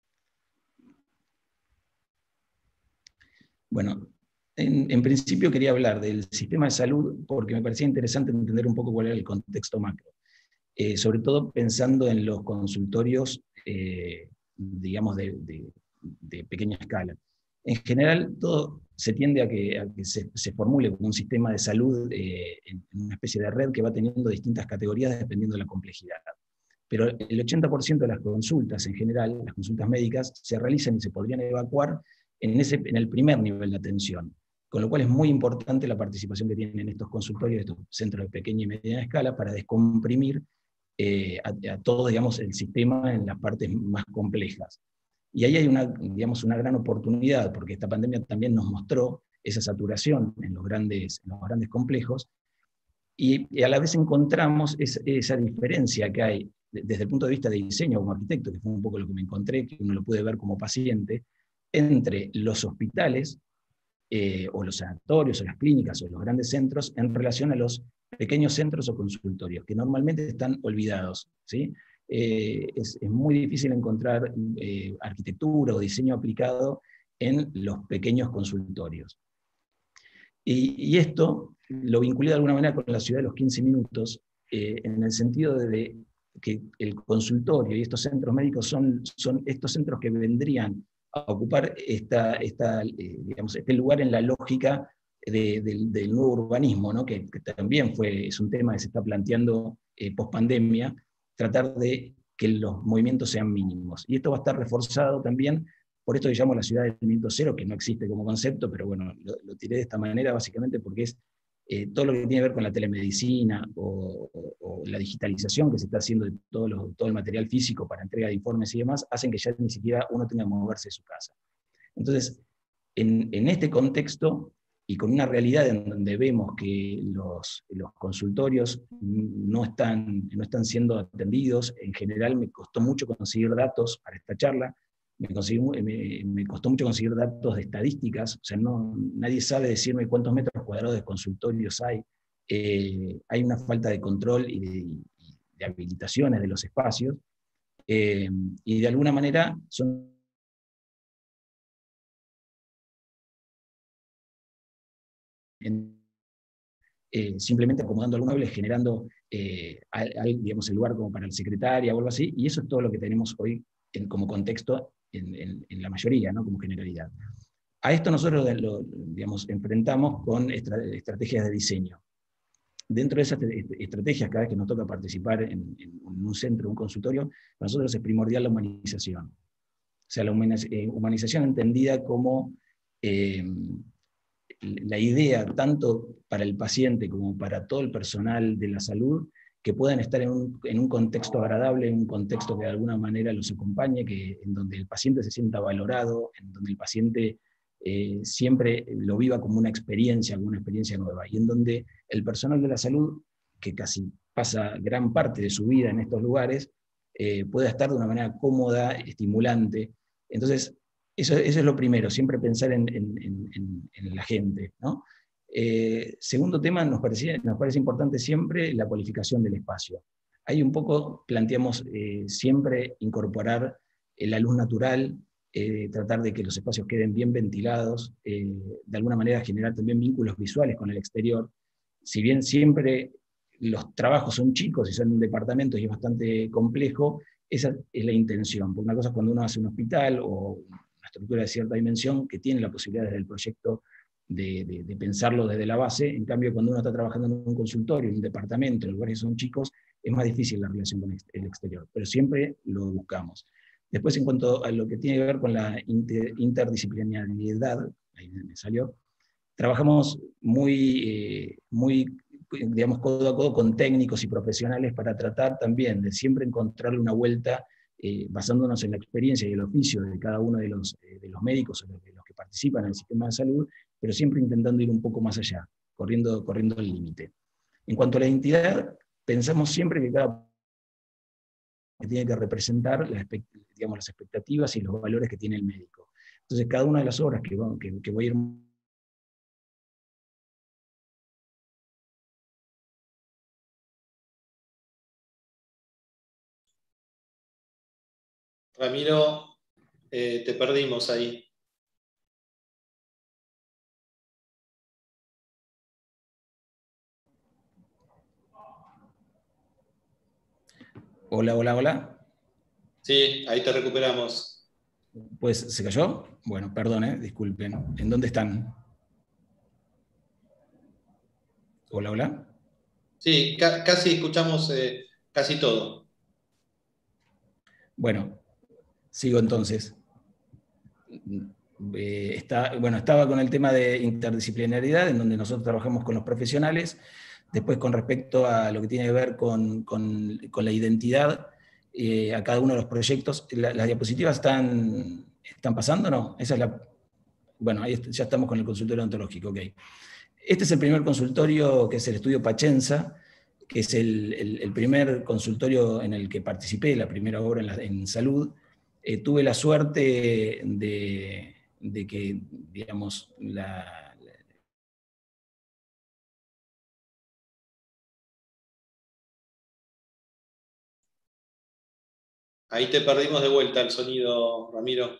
Speaker 5: Bueno, En, en principio quería hablar del sistema de salud porque me parecía interesante entender un poco cuál era el contexto macro, eh, sobre todo pensando en los consultorios, eh, digamos, de, de, de pequeña escala. En general, todo se tiende a que, a que se, se formule como un sistema de salud eh, en, en una especie de red que va teniendo distintas categorías dependiendo de la complejidad. Pero el ochenta por ciento de las consultas en general, las consultas médicas, se realizan y se podrían evacuar en, ese, en el primer nivel de atención. Con lo cual es muy importante la participación que tienen estos consultorios, estos centros de pequeña y mediana escala, para descomprimir eh, a, a todo, digamos, el sistema en las partes más complejas. Y ahí hay una, digamos, una gran oportunidad, porque esta pandemia también nos mostró esa saturación en los grandes, en los grandes complejos, y, y a la vez encontramos esa, esa diferencia que hay desde el punto de vista de diseño como arquitecto, que fue un poco lo que me encontré, que uno lo puede ver como paciente, entre los hospitales, Eh, o los sanatorios, o las clínicas, o los grandes centros, en relación a los pequeños centros o consultorios, que normalmente están olvidados, ¿sí? Eh, es, es muy difícil encontrar eh, arquitectura o diseño aplicado en los pequeños consultorios. Y, y esto lo vinculé de alguna manera con la ciudad de los quince minutos, eh, en el sentido de, de que el consultorio y estos centros médicos son, son estos centros que vendrían a ocupar esta, esta, eh, digamos, este lugar en la lógica de, de, del nuevo urbanismo, ¿no? que, que también fue, es un tema que se está planteando eh, post-pandemia, tratar de que los movimientos sean mínimos. Y esto va a estar reforzado también por esto que llamo la ciudad del minuto cero, que no existe como concepto, pero bueno, lo, lo tiré de esta manera básicamente porque es eh, todo lo que tiene que ver con la telemedicina o, o, o la digitalización que se está haciendo de todo, lo, todo el material físico para entrega de informes y demás, hacen que ya ni siquiera uno tenga que moverse de su casa. Entonces, en, en este contexto, y con una realidad en donde vemos que los, los consultorios no están, no están siendo atendidos, en general me costó mucho conseguir datos para esta charla, me, conseguí, me, me costó mucho conseguir datos de estadísticas, o sea, no, nadie sabe decirme cuántos metros cuadrados de consultorios hay, eh, hay una falta de control y de, y de habilitaciones de los espacios, eh, y de alguna manera son en, eh, simplemente acomodando algunos muebles, generando eh, al, al, digamos, el lugar como para el secretaria o algo así, y eso es todo lo que tenemos hoy en, como contexto en, en, en la mayoría, ¿no? Como generalidad. A esto nosotros lo, digamos, enfrentamos con estrategias de diseño. Dentro de esas estrategias, cada vez que nos toca participar en, en un centro, un consultorio, para nosotros es primordial la humanización. O sea, la humanización entendida como eh, la idea, tanto para el paciente como para todo el personal de la salud, que puedan estar en un, en un contexto agradable, en un contexto que de alguna manera los acompañe, que, en donde el paciente se sienta valorado, en donde el paciente eh, siempre lo viva como una experiencia, como una experiencia nueva, y en donde el personal de la salud, que casi pasa gran parte de su vida en estos lugares, eh, pueda estar de una manera cómoda, estimulante. Entonces, eso, eso es lo primero, siempre pensar en, en, en, en la gente, ¿no? Eh, segundo tema, nos, parecía, nos parece importante siempre la cualificación del espacio. Ahí un poco planteamos eh, siempre incorporar la luz natural, eh, tratar de que los espacios queden bien ventilados, eh, de alguna manera generar también vínculos visuales con el exterior. Si bien siempre los trabajos son chicos y son departamentos y es bastante complejo, esa es la intención. Porque una cosa es cuando uno hace un hospital o una estructura de cierta dimensión que tiene la posibilidad desde el proyecto de, de, de pensarlo desde la base. En cambio, cuando uno está trabajando en un consultorio, en un departamento, en lugares que son chicos, es más difícil la relación con el exterior, pero siempre lo buscamos. Después, en cuanto a lo que tiene que ver con la inter, interdisciplinariedad, ahí me salió, trabajamos muy, eh, muy, digamos, codo a codo con técnicos y profesionales para tratar también de siempre encontrarle una vuelta, eh, basándonos en la experiencia y el oficio de cada uno de los, eh, de los médicos o de los que participan en el sistema de salud, pero siempre intentando ir un poco más allá, corriendo, corriendo el límite. En cuanto a la identidad, pensamos siempre que cada que tiene que representar las, digamos, las expectativas y los valores que tiene el médico. Entonces, cada una de las obras que, que, que voy a ir...
Speaker 1: Ramiro, eh, te perdimos ahí.
Speaker 5: Hola, hola, hola.
Speaker 1: Sí, ahí te recuperamos.
Speaker 5: Pues, ¿se cayó? Bueno, perdón, eh, disculpen. ¿En dónde están? Hola, hola.
Speaker 1: Sí, ca casi escuchamos eh, casi todo.
Speaker 5: Bueno, sigo entonces. Eh, está, bueno, estaba con el tema de interdisciplinaridad, en donde nosotros trabajamos con los profesionales. Después, con respecto a lo que tiene que ver con, con, con la identidad, eh, a cada uno de los proyectos, la, las diapositivas están, están pasando, ¿no? Esa es la... Bueno, ahí ya estamos con el consultorio ontológico, ok. Este es el primer consultorio, que es el estudio Pachenza, que es el, el, el primer consultorio en el que participé, la primera obra en, la, en salud. Eh, tuve la suerte de, de que, digamos, la, la...
Speaker 1: Ahí te perdimos de vuelta el sonido, Ramiro.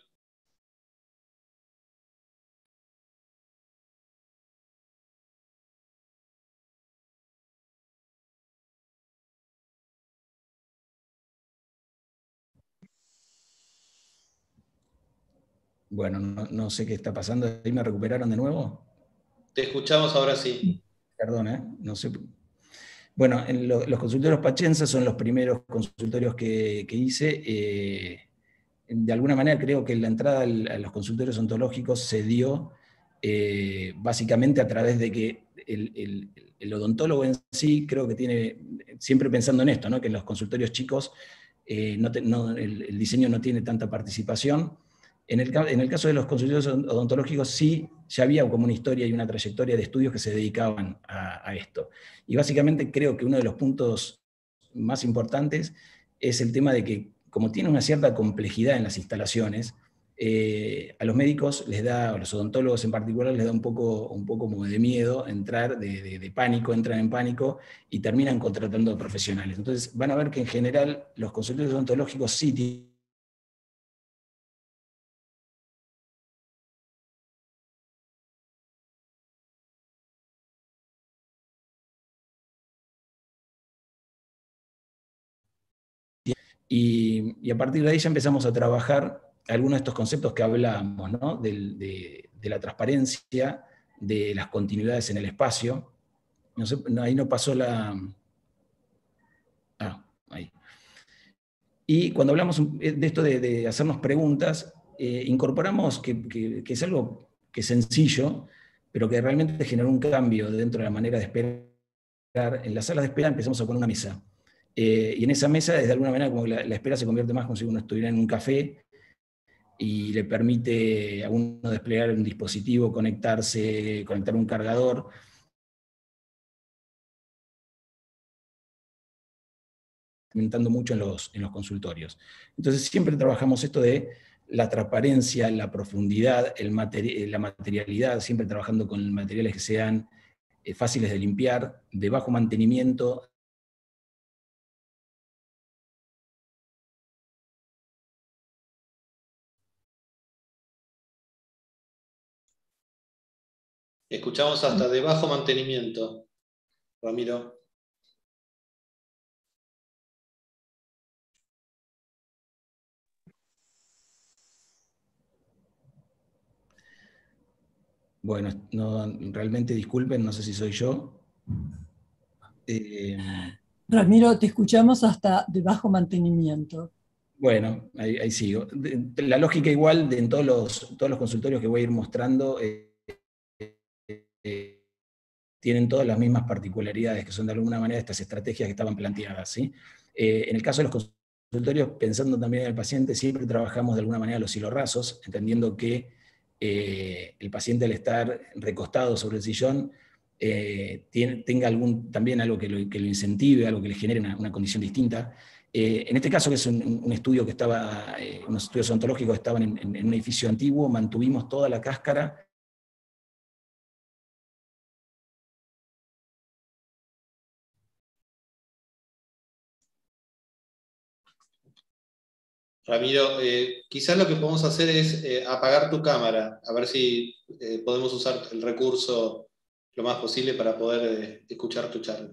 Speaker 5: Bueno, no, no sé qué está pasando. ¿Ahí me recuperaron de nuevo?
Speaker 1: Te escuchamos ahora sí.
Speaker 5: Perdón, ¿eh? No sé. Bueno, en lo, los consultorios Pachenza son los primeros consultorios que, que hice. Eh, de alguna manera creo que la entrada al, a los consultorios ontológicos se dio eh, básicamente a través de que el, el, el odontólogo en sí creo que tiene, siempre pensando en esto, ¿no? Que en los consultorios chicos eh, no te, no, el, el diseño no tiene tanta participación. En el, en el caso de los consultorios odontológicos sí, ya había como una historia y una trayectoria de estudios que se dedicaban a, a esto. Y básicamente creo que uno de los puntos más importantes es el tema de que, como tiene una cierta complejidad en las instalaciones, eh, a los médicos les da, a los odontólogos en particular, les da un poco, un poco como de miedo entrar, de, de, de pánico, entran en pánico y terminan contratando profesionales. Entonces van a ver que en general los consultorios odontológicos sí tienen Y, y a partir de ahí ya empezamos a trabajar algunos de estos conceptos que hablamos, ¿no? de, de, de la transparencia, de las continuidades en el espacio. No sé, ahí no pasó la... Ah, ahí. Y cuando hablamos de esto de, de hacernos preguntas, eh, incorporamos que, que, que es algo que es sencillo, pero que realmente generó un cambio dentro de la manera de esperar. En las salas de espera empezamos a poner una mesa. Eh, y en esa mesa, de alguna manera, como la, la espera se convierte más como si uno estuviera en un café, y le permite a uno desplegar un dispositivo, conectarse, conectar un cargador. Aumentando mucho en los, en los consultorios. Entonces siempre trabajamos esto de la transparencia, la profundidad, el materi la materialidad, siempre trabajando con materiales que sean eh, fáciles de limpiar, de bajo mantenimiento.
Speaker 1: Escuchamos hasta de bajo mantenimiento, Ramiro.
Speaker 5: Bueno, no, realmente disculpen, no sé si soy yo. Eh,
Speaker 6: Ramiro, te escuchamos hasta de bajo mantenimiento.
Speaker 5: Bueno, ahí, ahí sigo. La lógica igual de en todos los, todos los consultorios que voy a ir mostrando eh, eh, tienen todas las mismas particularidades, que son de alguna manera estas estrategias que estaban planteadas, ¿sí? Eh, en el caso de los consultorios, pensando también en el paciente, siempre trabajamos de alguna manera los hilorasos, entendiendo que eh, el paciente al estar recostado sobre el sillón eh, tiene, tenga algún, también algo que lo, que lo incentive, algo que le genere una, una condición distinta. Eh, en este caso, que es un, un estudio que estaba, eh, unos estudios odontológicos que estaban en, en, en un edificio antiguo, mantuvimos toda la cáscara.
Speaker 1: Ramiro, eh, quizás lo que podemos hacer es eh, apagar tu cámara, a ver si eh, podemos usar el recurso lo más posible para poder eh, escuchar tu charla.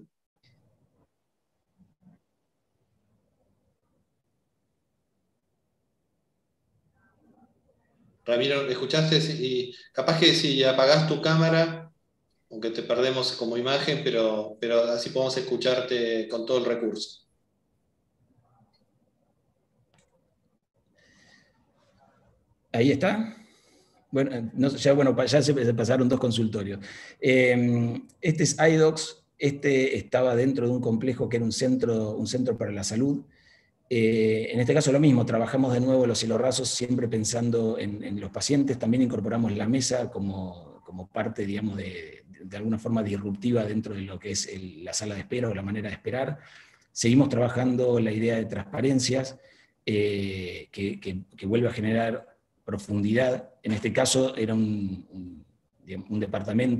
Speaker 1: Ramiro, ¿escuchaste? Y capaz que si apagás tu cámara, aunque te perdemos como imagen, pero, pero así podemos escucharte con todo el recurso.
Speaker 5: Ahí está. Bueno, no, ya, bueno, ya se pasaron dos consultorios. Eh, este es iDocs, este estaba dentro de un complejo que era un centro, un centro para la salud. Eh, en este caso lo mismo, trabajamos de nuevo los hilorasos siempre pensando en, en los pacientes, también incorporamos la mesa como, como parte, digamos, de, de alguna forma disruptiva dentro de lo que es el, la sala de espera o la manera de esperar. Seguimos trabajando la idea de transparencias, eh, que, que, que vuelve a generar profundidad. En este caso era un, un, digamos, un departamento.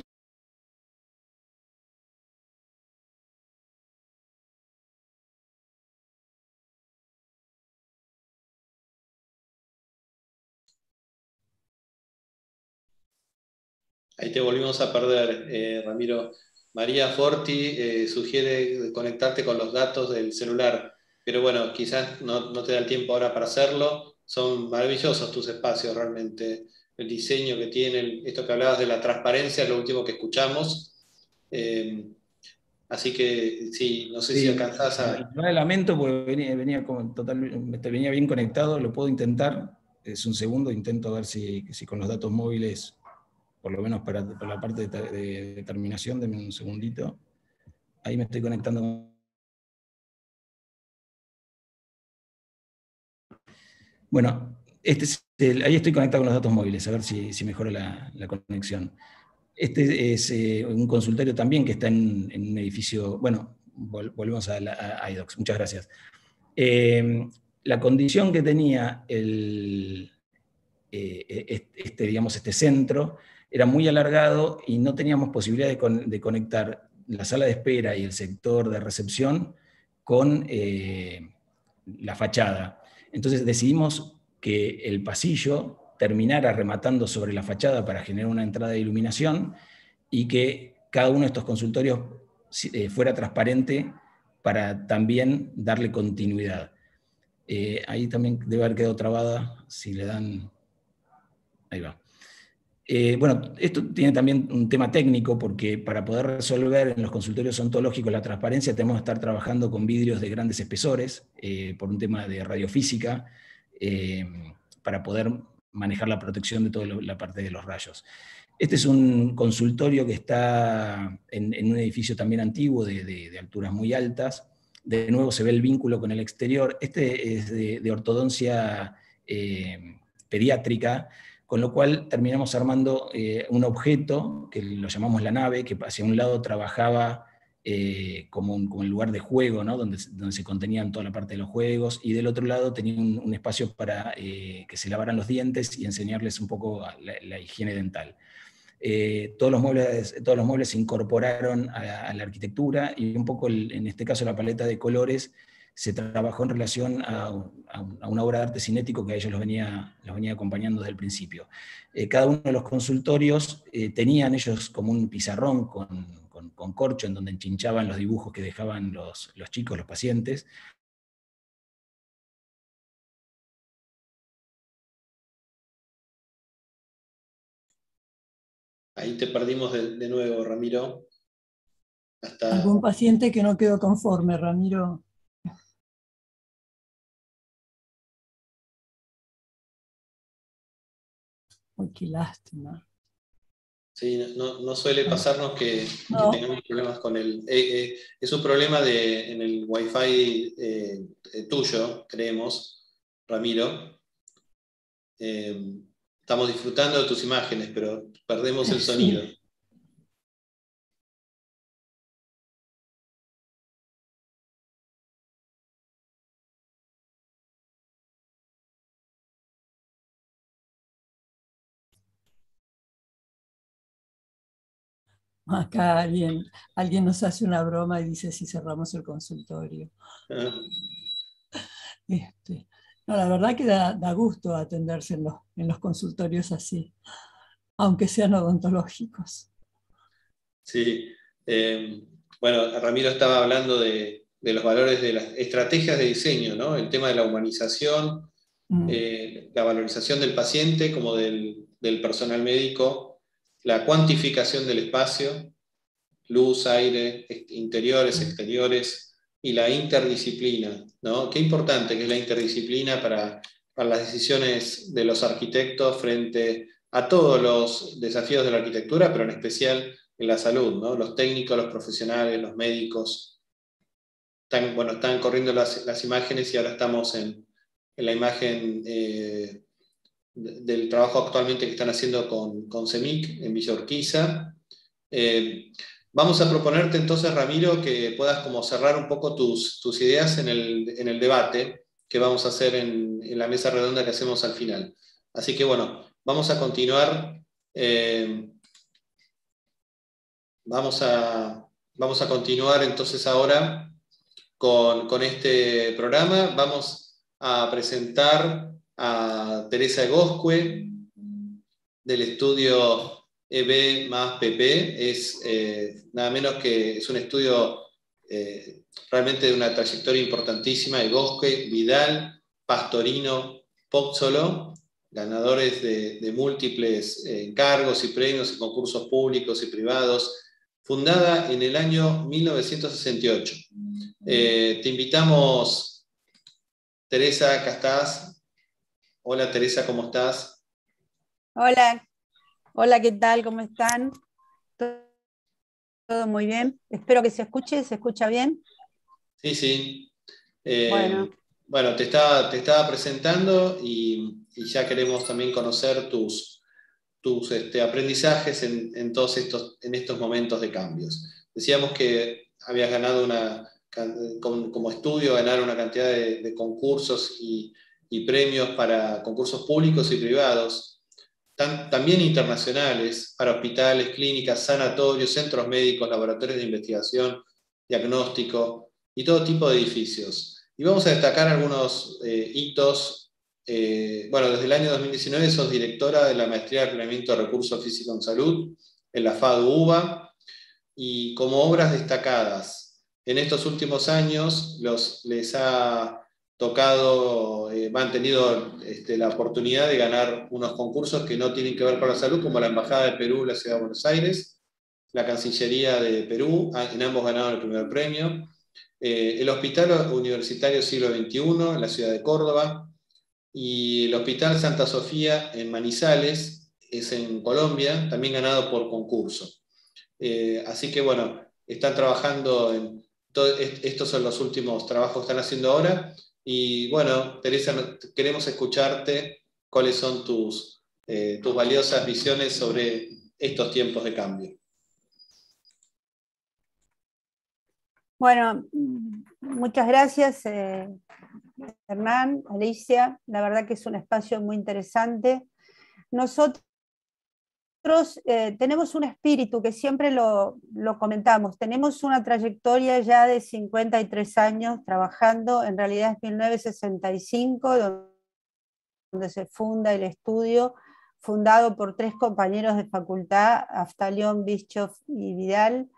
Speaker 1: Ahí te volvimos a perder, eh, Ramiro. María Forti eh, sugiere conectarte con los datos del celular, pero bueno, quizás no, no te da el tiempo ahora para hacerlo. Son maravillosos tus espacios realmente. El diseño que tienen, esto que hablabas de la transparencia, es lo último que escuchamos. Eh, así que sí, no sé
Speaker 5: Sí,
Speaker 1: si alcanzás a...
Speaker 5: no lamento porque venía, venía, como total, venía bien conectado, lo puedo intentar. Es un segundo, intento a ver si, si con los datos móviles, por lo menos para, para la parte de, de, de terminación, denme un segundito. Ahí me estoy conectando. Bueno, este es el, ahí estoy conectado con los datos móviles, a ver si, si mejora la, la conexión. Este es eh, un consultorio también que está en, en un edificio, bueno, vol, volvemos a, la, a iDocs, muchas gracias. Eh, la condición que tenía el, eh, este, digamos, este centro era muy alargado y no teníamos posibilidad de, con, de conectar la sala de espera y el sector de recepción con eh, la fachada. Entonces decidimos que el pasillo terminara rematando sobre la fachada para generar una entrada de iluminación y que cada uno de estos consultorios eh, fuera transparente para también darle continuidad. Eh, ahí también debe haber quedado trabada, si le dan... Ahí va. Eh, bueno, esto tiene también un tema técnico, porque para poder resolver en los consultorios ontológicos la transparencia tenemos que estar trabajando con vidrios de grandes espesores, eh, por un tema de radiofísica, eh, para poder manejar la protección de toda la parte de los rayos. Este es un consultorio que está en, en un edificio también antiguo, de, de, de alturas muy altas. De nuevo se ve el vínculo con el exterior. Este es de, de ortodoncia eh, pediátrica, con lo cual terminamos armando eh, un objeto, que lo llamamos la nave, que hacia un lado trabajaba eh, como, un, como un lugar de juego, ¿no? donde, donde se contenían toda la parte de los juegos, y del otro lado tenía un, un espacio para eh, que se lavaran los dientes y enseñarles un poco la, la higiene dental. Eh, todos, los muebles, todos los muebles se incorporaron a, a la arquitectura, y un poco el, en este caso la paleta de colores se trabajó en relación a, a, a una obra de arte cinético que a ellos los venía, los venía acompañando desde el principio. Eh, cada uno de los consultorios eh, tenían ellos como un pizarrón con, con, con corcho en donde enchinchaban los dibujos que dejaban los, los chicos, los pacientes.
Speaker 1: Ahí te perdimos de, de nuevo, Ramiro. Hasta...
Speaker 6: ¿Algún paciente que no quedó conforme, Ramiro? Uy, qué lástima.
Speaker 1: Sí, no, no suele pasarnos que,
Speaker 6: no.
Speaker 1: que tengamos problemas con el... Eh, eh, es un problema de, en el Wi-Fi eh, tuyo, creemos, Ramiro. Eh, estamos disfrutando de tus imágenes, pero perdemos el sonido.
Speaker 6: Sí. Acá alguien, alguien nos hace una broma y dice si cerramos el consultorio.
Speaker 1: Ah.
Speaker 6: Este, no, la verdad que da, da gusto atenderse en los, en los consultorios así, aunque sean odontológicos.
Speaker 1: Sí. Eh, bueno, Ramiro estaba hablando de, de los valores de las estrategias de diseño, ¿no? El tema de la humanización, mm. eh, la valorización del paciente como del, del personal médico, la cuantificación del espacio, luz, aire, interiores, exteriores, y la interdisciplina, ¿no? Qué importante que es la interdisciplina para, para las decisiones de los arquitectos frente a todos los desafíos de la arquitectura, pero en especial en la salud, ¿no? Los técnicos, los profesionales, los médicos. Están, bueno, están corriendo las, las imágenes y ahora estamos en, en la imagen eh, del trabajo actualmente que están haciendo con, con CEMIC en Villa Urquiza. Eh, vamos a proponerte entonces, Ramiro, que puedas como cerrar un poco tus, tus ideas en el, en el debate que vamos a hacer en, en la mesa redonda que hacemos al final. Así que bueno, vamos a continuar. Eh, vamos, a, vamos a continuar entonces ahora con, con este programa. Vamos a presentar a Teresa Egoscue, del estudio E B más P P. Es eh, nada menos que es un estudio eh, realmente de una trayectoria importantísima. Egoscue, Vidal, Pastorino, Pozzolo, ganadores de, de múltiples eh, encargos y premios en concursos públicos y privados, fundada en el año mil novecientos sesenta y ocho. Eh, te invitamos, Teresa, acá estás. Hola Teresa, ¿cómo estás?
Speaker 7: Hola, hola, ¿qué tal? ¿Cómo están? ¿Todo muy bien? Espero que se escuche, ¿se escucha bien?
Speaker 1: Sí, sí. Eh,
Speaker 7: bueno.
Speaker 1: bueno, te estaba, te estaba presentando y, y ya queremos también conocer tus, tus este, aprendizajes en, en todos estos, en estos momentos de cambios. Decíamos que habías ganado una, como, como estudio, ganar una cantidad de, de concursos y y premios para concursos públicos y privados, tan, también internacionales, para hospitales, clínicas, sanatorios, centros médicos, laboratorios de investigación, diagnóstico y todo tipo de edificios. Y vamos a destacar algunos eh, hitos. Eh, bueno, desde el año dos mil diecinueve sos directora de la Maestría de Planeamiento de Recursos Físicos en Salud en la FADU UBA, y como obras destacadas en estos últimos años los, les ha tocado, eh, han tenido este, la oportunidad de ganar unos concursos que no tienen que ver con la salud, como la Embajada de Perú en la Ciudad de Buenos Aires, la Cancillería de Perú, en ambos ganaron el primer premio, eh, el Hospital Universitario Siglo veintiuno en la ciudad de Córdoba, y el Hospital Santa Sofía en Manizales, es en Colombia, también ganado por concurso. Eh, así que bueno, están trabajando en todo, estos son los últimos trabajos que están haciendo ahora, y bueno, Teresa, queremos escucharte cuáles son tus, eh, tus valiosas visiones sobre estos tiempos de cambio.
Speaker 7: Bueno, muchas gracias, eh, Hernán, Alicia. La verdad que es un espacio muy interesante. Nosotros eh, tenemos un espíritu que siempre lo, lo comentamos. Tenemos una trayectoria ya de cincuenta y tres años trabajando, en realidad es mil novecientos sesenta y cinco, donde se funda el estudio, fundado por tres compañeros de facultad, Aftalión, Bischoff y Vidal.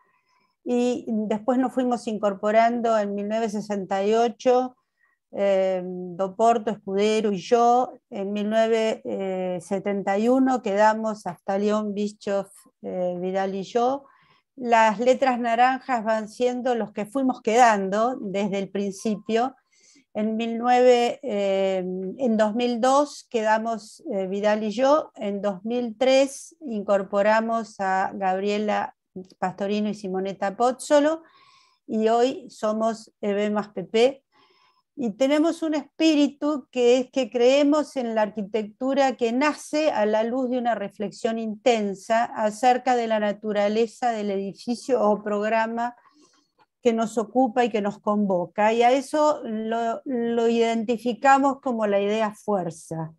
Speaker 7: Y después nos fuimos incorporando en mil novecientos sesenta y ocho, eh, Doporto, Escudero y yo. En mil novecientos setenta y uno quedamos Aftalión, Bischoff, eh, Vidal y yo. Las letras naranjas van siendo los que fuimos quedando desde el principio. En, mil novecientos, eh, en dos mil dos quedamos eh, Vidal y yo. En dos mil tres incorporamos a Gabriela Pastorino y Simonetta Pozzolo, y hoy somos E B más P P, y tenemos un espíritu que es que creemos en la arquitectura que nace a la luz de una reflexión intensa acerca de la naturaleza del edificio o programa que nos ocupa y que nos convoca, y a eso lo, lo identificamos como la idea fuerza.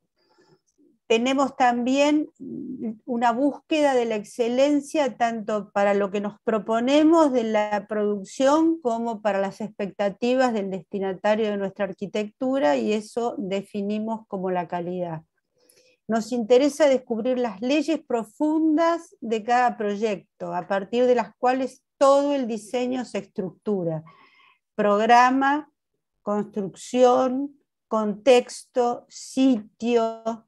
Speaker 7: Tenemos también una búsqueda de la excelencia tanto para lo que nos proponemos de la producción como para las expectativas del destinatario de nuestra arquitectura, y eso definimos como la calidad. Nos interesa descubrir las leyes profundas de cada proyecto, a partir de las cuales todo el diseño se estructura. Programa, construcción, contexto, sitio,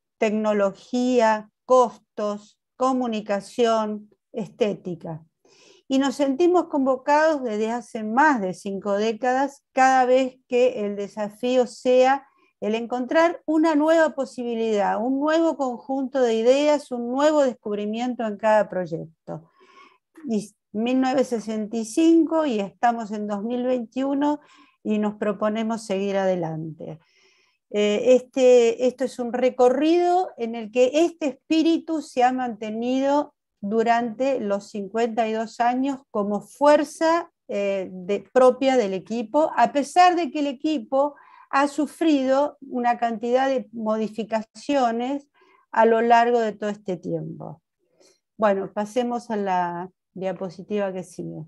Speaker 7: tecnología, costos, comunicación, estética. Y nos sentimos convocados desde hace más de cinco décadas, cada vez que el desafío sea el encontrar una nueva posibilidad, un nuevo conjunto de ideas, un nuevo descubrimiento en cada proyecto. Y mil novecientos sesenta y cinco y estamos en dos mil veintiuno y nos proponemos seguir adelante. Este, esto es un recorrido en el que este espíritu se ha mantenido durante los cincuenta y dos años como fuerza eh, de, propia del equipo, a pesar de que el equipo ha sufrido una cantidad de modificaciones a lo largo de todo este tiempo. Bueno, pasemos a la diapositiva que sigue.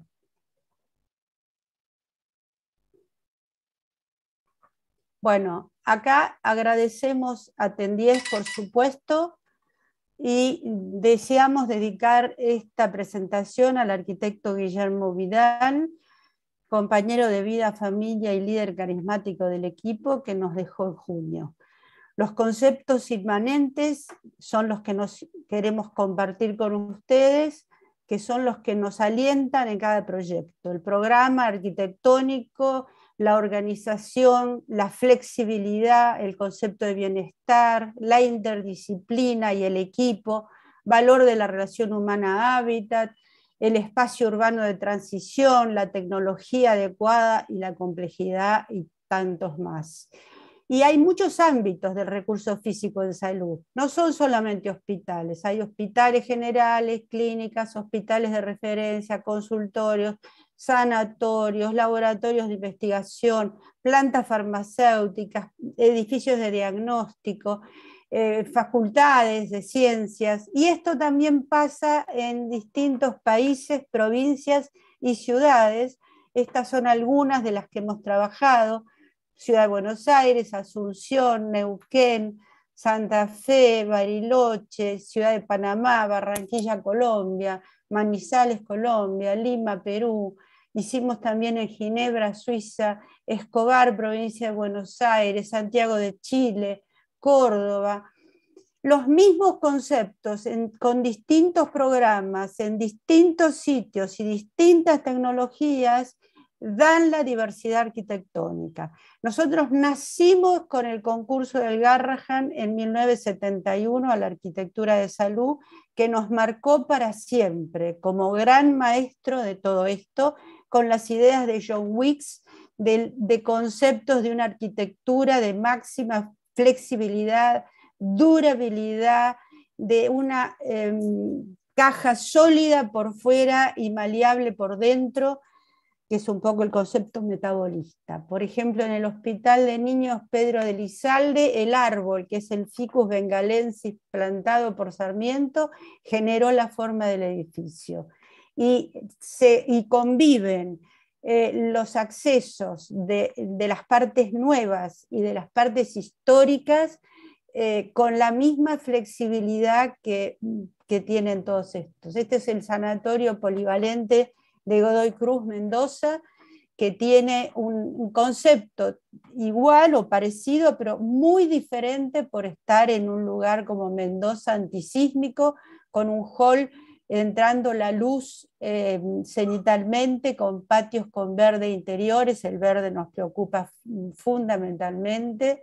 Speaker 7: Bueno, acá agradecemos a Tendies, por supuesto, y deseamos dedicar esta presentación al arquitecto Guillermo Vidal, compañero de vida, familia y líder carismático del equipo, que nos dejó en junio. Los conceptos inmanentes son los que nos queremos compartir con ustedes, que son los que nos alientan en cada proyecto. El programa arquitectónico, la organización, la flexibilidad, el concepto de bienestar, la interdisciplina y el equipo, valor de la relación humana-hábitat, el espacio urbano de transición, la tecnología adecuada y la complejidad y tantos más. Y hay muchos ámbitos del recurso físico en salud, no son solamente hospitales, hay hospitales generales, clínicas, hospitales de referencia, consultorios, sanatorios, laboratorios de investigación, plantas farmacéuticas, edificios de diagnóstico, eh, facultades de ciencias, y esto también pasa en distintos países, provincias y ciudades. Estas son algunas de las que hemos trabajado: Ciudad de Buenos Aires, Asunción, Neuquén, Santa Fe, Bariloche, Ciudad de Panamá, Barranquilla, Colombia, Manizales, Colombia, Lima, Perú, hicimos también en Ginebra, Suiza, Escobar, provincia de Buenos Aires, Santiago de Chile, Córdoba. Los mismos conceptos en, con distintos programas, en distintos sitios y distintas tecnologías, dan la diversidad arquitectónica. Nosotros nacimos con el concurso del Garrahan en mil novecientos setenta y uno a la arquitectura de salud, que nos marcó para siempre como gran maestro de todo esto, con las ideas de John Weeks, de, de conceptos de una arquitectura de máxima flexibilidad, durabilidad, de una eh, caja sólida por fuera y maleable por dentro, que es un poco el concepto metabolista. Por ejemplo, en el Hospital de Niños Pedro de Lizalde, el árbol, que es el Ficus bengalensis plantado por Sarmiento, generó la forma del edificio. Y, se, y conviven eh, los accesos de, de las partes nuevas y de las partes históricas eh, con la misma flexibilidad que, que tienen todos estos. Este es el sanatorio polivalente de Godoy Cruz, Mendoza, que tiene un, un concepto igual o parecido, pero muy diferente por estar en un lugar como Mendoza antisísmico, con un hall entrando la luz eh, cenitalmente, con patios con verde interiores, el verde nos preocupa fundamentalmente,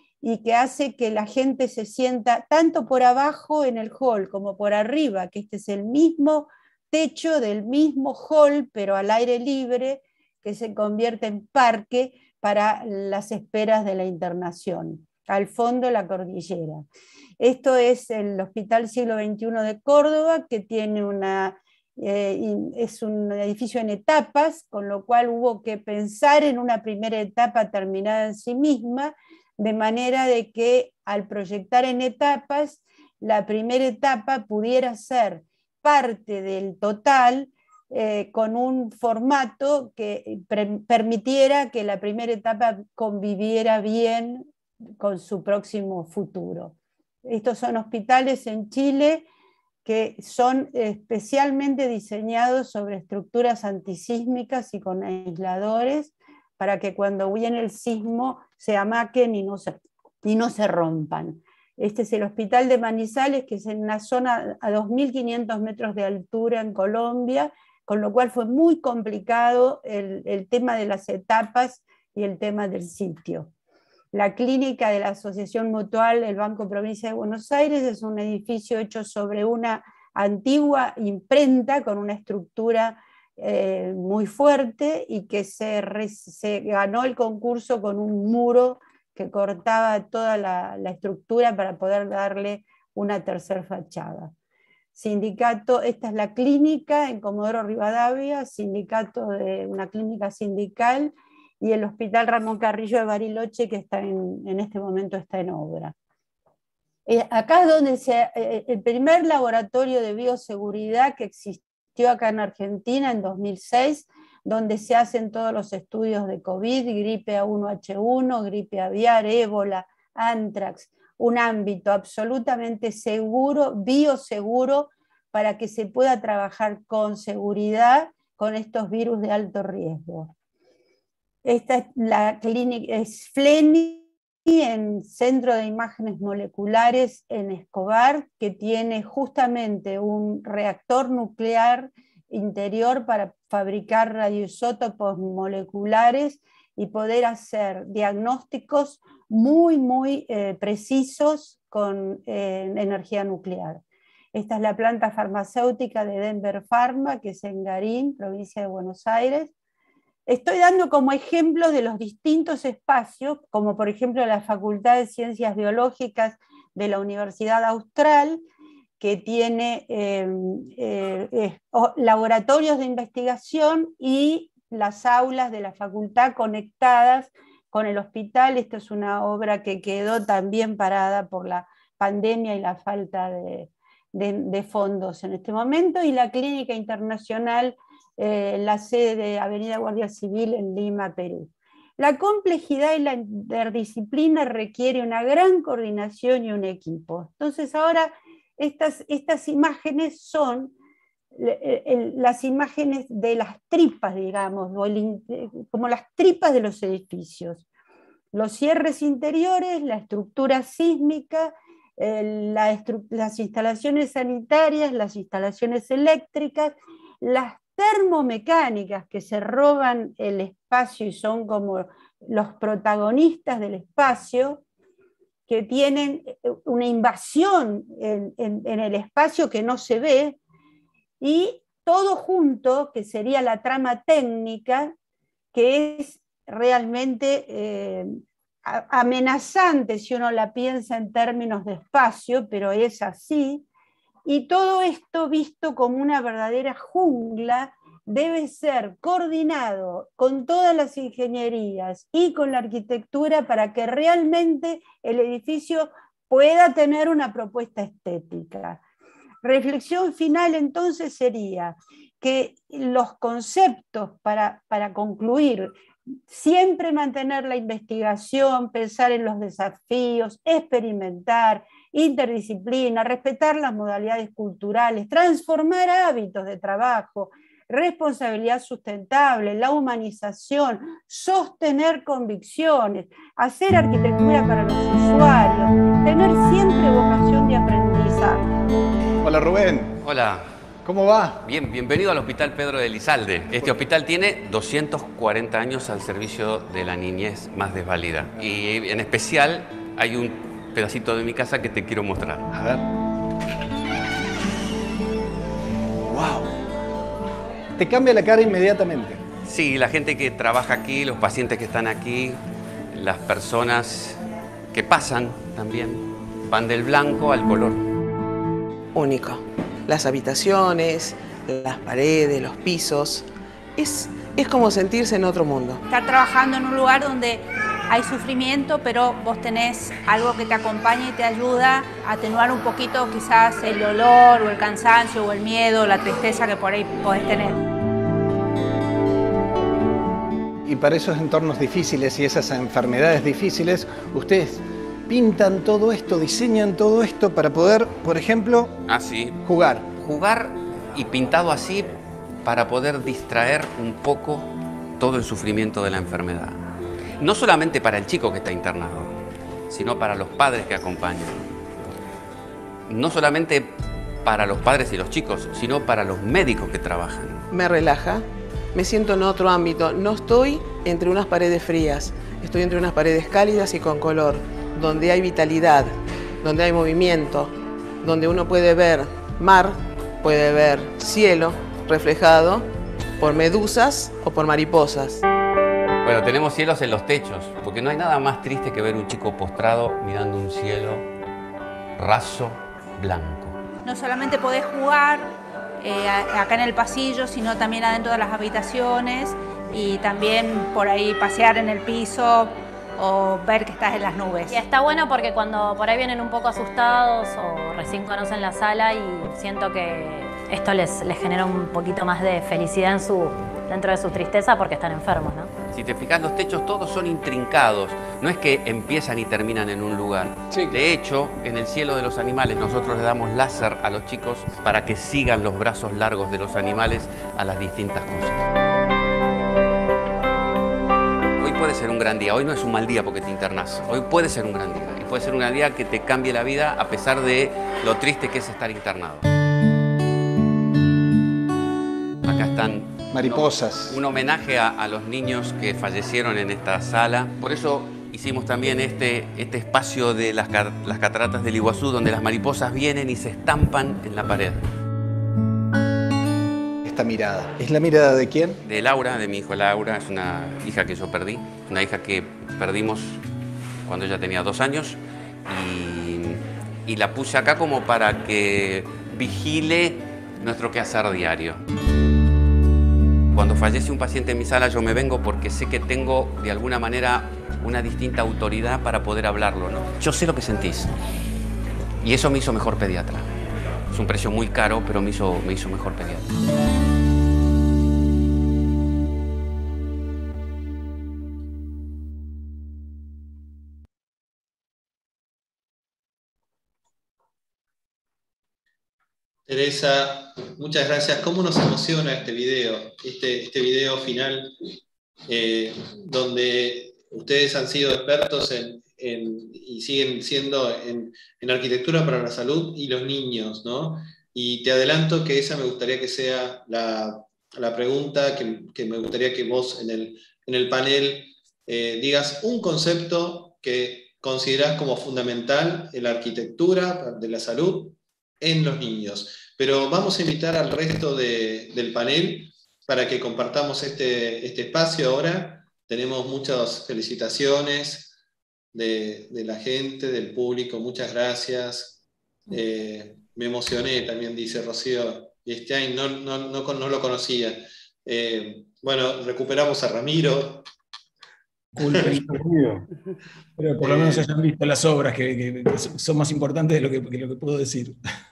Speaker 7: y que hace que la gente se sienta tanto por abajo en el hall como por arriba, que este es el mismo techo del mismo hall, pero al aire libre, que se convierte en parque para las esperas de la internación. Al fondo, la cordillera. Esto es el Hospital Siglo veintiuno de Córdoba, que tiene una, eh, es un edificio en etapas, con lo cual hubo que pensar en una primera etapa terminada en sí misma, de manera de que al proyectar en etapas, la primera etapa pudiera ser parte del total, eh, con un formato que permitiera que la primera etapa conviviera bien con su próximo futuro. Estos son hospitales en Chile que son especialmente diseñados sobre estructuras antisísmicas y con aisladores, para que cuando viene el sismo se amaquen y no se, y no se rompan. Este es el Hospital de Manizales, que es en una zona a dos mil quinientos metros de altura en Colombia, con lo cual fue muy complicado el, el tema de las etapas y el tema del sitio. La clínica de la Asociación Mutual del Banco Provincia de Buenos Aires es un edificio hecho sobre una antigua imprenta con una estructura eh, muy fuerte, y que se, se ganó el concurso con un muro que cortaba toda la, la estructura para poder darle una tercera fachada. Sindicato, esta es la clínica en Comodoro Rivadavia, sindicato de una clínica sindical, y el Hospital Ramón Carrillo de Bariloche, que está en, en este momento está en obra. Eh, acá es donde se, eh, el primer laboratorio de bioseguridad que existió acá en Argentina en dos mil seis, donde se hacen todos los estudios de COVID, gripe A uno H uno, gripe aviar, ébola, antrax, un ámbito absolutamente seguro, bioseguro, para que se pueda trabajar con seguridad con estos virus de alto riesgo. Esta es la clínica, es FLENI, en Centro de Imágenes Moleculares en Escobar, que tiene justamente un reactor nuclear interior para fabricar radioisótopos moleculares y poder hacer diagnósticos muy, muy eh, precisos con eh, energía nuclear. Esta es la planta farmacéutica de Denver Pharma, que es en Garín, provincia de Buenos Aires. Estoy dando como ejemplo de los distintos espacios, como por ejemplo la Facultad de Ciencias Biológicas de la Universidad Austral, que tiene eh, eh, eh, laboratorios de investigación y las aulas de la facultad conectadas con el hospital. Esto es una obra que quedó también parada por la pandemia y la falta de, de, de fondos en este momento, y la Clínica Internacional, Eh, la sede de Avenida Guardia Civil en Lima, Perú. La complejidad y la interdisciplina requiere una gran coordinación y un equipo. Entonces ahora estas, estas imágenes son las imágenes de las tripas, digamos, como las tripas de los edificios. Los cierres interiores, la estructura sísmica, la estru las instalaciones sanitarias, las instalaciones eléctricas, las termomecánicas que se roban el espacio y son como los protagonistas del espacio, que tienen una invasión en, en, en el espacio que no se ve, y todo junto, que sería la trama técnica, que es realmente eh, amenazante si uno la piensa en términos de espacio, pero es así, y todo esto visto como una verdadera jungla debe ser coordinado con todas las ingenierías y con la arquitectura para que realmente el edificio pueda tener una propuesta estética. Reflexión final entonces sería que los conceptos para, para concluir, siempre mantener la investigación, pensar en los desafíos, experimentar, interdisciplina, respetar las modalidades culturales, transformar hábitos de trabajo, responsabilidad sustentable, la humanización, sostener convicciones, hacer arquitectura para los usuarios, tener siempre vocación de aprendizaje.
Speaker 8: Hola Rubén.
Speaker 9: Hola.
Speaker 8: ¿Cómo va?
Speaker 9: Bien, bienvenido al Hospital Pedro de Elizalde. Este hospital tiene doscientos cuarenta años al servicio de la niñez más desvalida. Y en especial hay un pedacito de mi casa que te quiero mostrar.
Speaker 8: A ver. ¡Wow! Te cambia la cara inmediatamente.
Speaker 9: Sí, la gente que trabaja aquí, los pacientes que están aquí, las personas que pasan también, van del blanco al color.
Speaker 10: Único. Las habitaciones, las paredes, los pisos. Es, es como sentirse en otro mundo.
Speaker 11: Estar trabajando en un lugar donde hay sufrimiento, pero vos tenés algo que te acompaña y te ayuda a atenuar un poquito quizás el dolor o el cansancio o el miedo, la tristeza que por ahí podés tener.
Speaker 8: Y para esos entornos difíciles y esas enfermedades difíciles, ustedes pintan todo esto, diseñan todo esto para poder, por ejemplo,
Speaker 9: ah, sí.
Speaker 8: jugar.
Speaker 9: Jugar y pintado así para poder distraer un poco todo el sufrimiento de la enfermedad. No solamente para el chico que está internado, sino para los padres que acompañan. No solamente para los padres y los chicos, sino para los médicos que trabajan.
Speaker 10: Me relaja, me siento en otro ámbito. No estoy entre unas paredes frías, estoy entre unas paredes cálidas y con color, donde hay vitalidad, donde hay movimiento, donde uno puede ver mar, puede ver cielo reflejado por medusas o por mariposas.
Speaker 9: Bueno, tenemos cielos en los techos, porque no hay nada más triste que ver un chico postrado mirando un cielo raso, blanco.
Speaker 11: No solamente podés jugar eh, acá en el pasillo, sino también adentro de las habitaciones y también por ahí pasear en el piso o ver que estás en las nubes.
Speaker 12: Y está bueno porque cuando por ahí vienen un poco asustados o recién conocen la sala y siento que esto les, les genera un poquito más de felicidad en su, dentro de su tristeza porque están enfermos, ¿no?
Speaker 9: Si te fijas, los techos todos son intrincados. No es que empiezan y terminan en un lugar. Sí. De hecho, en el cielo de los animales nosotros le damos láser a los chicos para que sigan los brazos largos de los animales a las distintas cosas. Hoy puede ser un gran día. Hoy no es un mal día porque te internás. Hoy puede ser un gran día. Y puede ser un gran día que te cambie la vida a pesar de lo triste que es estar internado. Acá están
Speaker 8: mariposas.
Speaker 9: Un homenaje a, a los niños que fallecieron en esta sala. Por eso hicimos también este, este espacio de las, las cataratas del Iguazú, donde las mariposas vienen y se estampan en la pared.
Speaker 8: Esta mirada, ¿es la mirada de quién?
Speaker 9: De Laura, de mi hijo Laura. Es una hija que yo perdí, una hija que perdimos cuando ella tenía dos años y, y la puse acá como para que vigile nuestro quehacer diario. Cuando fallece un paciente en mi sala yo me vengo porque sé que tengo de alguna manera una distinta autoridad para poder hablarlo, ¿no? Yo sé lo que sentís y eso me hizo mejor pediatra. Es un precio muy caro, pero me hizo, me hizo mejor pediatra.
Speaker 1: Teresa, muchas gracias. ¿Cómo nos emociona este video, este, este video final, eh, donde ustedes han sido expertos en, en, y siguen siendo en, en arquitectura para la salud y los niños, ¿no? Y te adelanto que esa me gustaría que sea la, la pregunta que, que me gustaría que vos en el, en el panel eh, digas un concepto que considerás como fundamental en la arquitectura de la salud en los niños. Pero vamos a invitar al resto de, del panel para que compartamos este, este espacio ahora. Tenemos muchas felicitaciones de, de la gente, del público, muchas gracias. Eh, me emocioné también, dice Rocío Lichtenstein, no, no, no, no lo conocía. Eh, bueno, recuperamos a Ramiro.
Speaker 5: Pero por lo menos hayan visto las obras que, que, que son más importantes de lo que, que lo que puedo decir.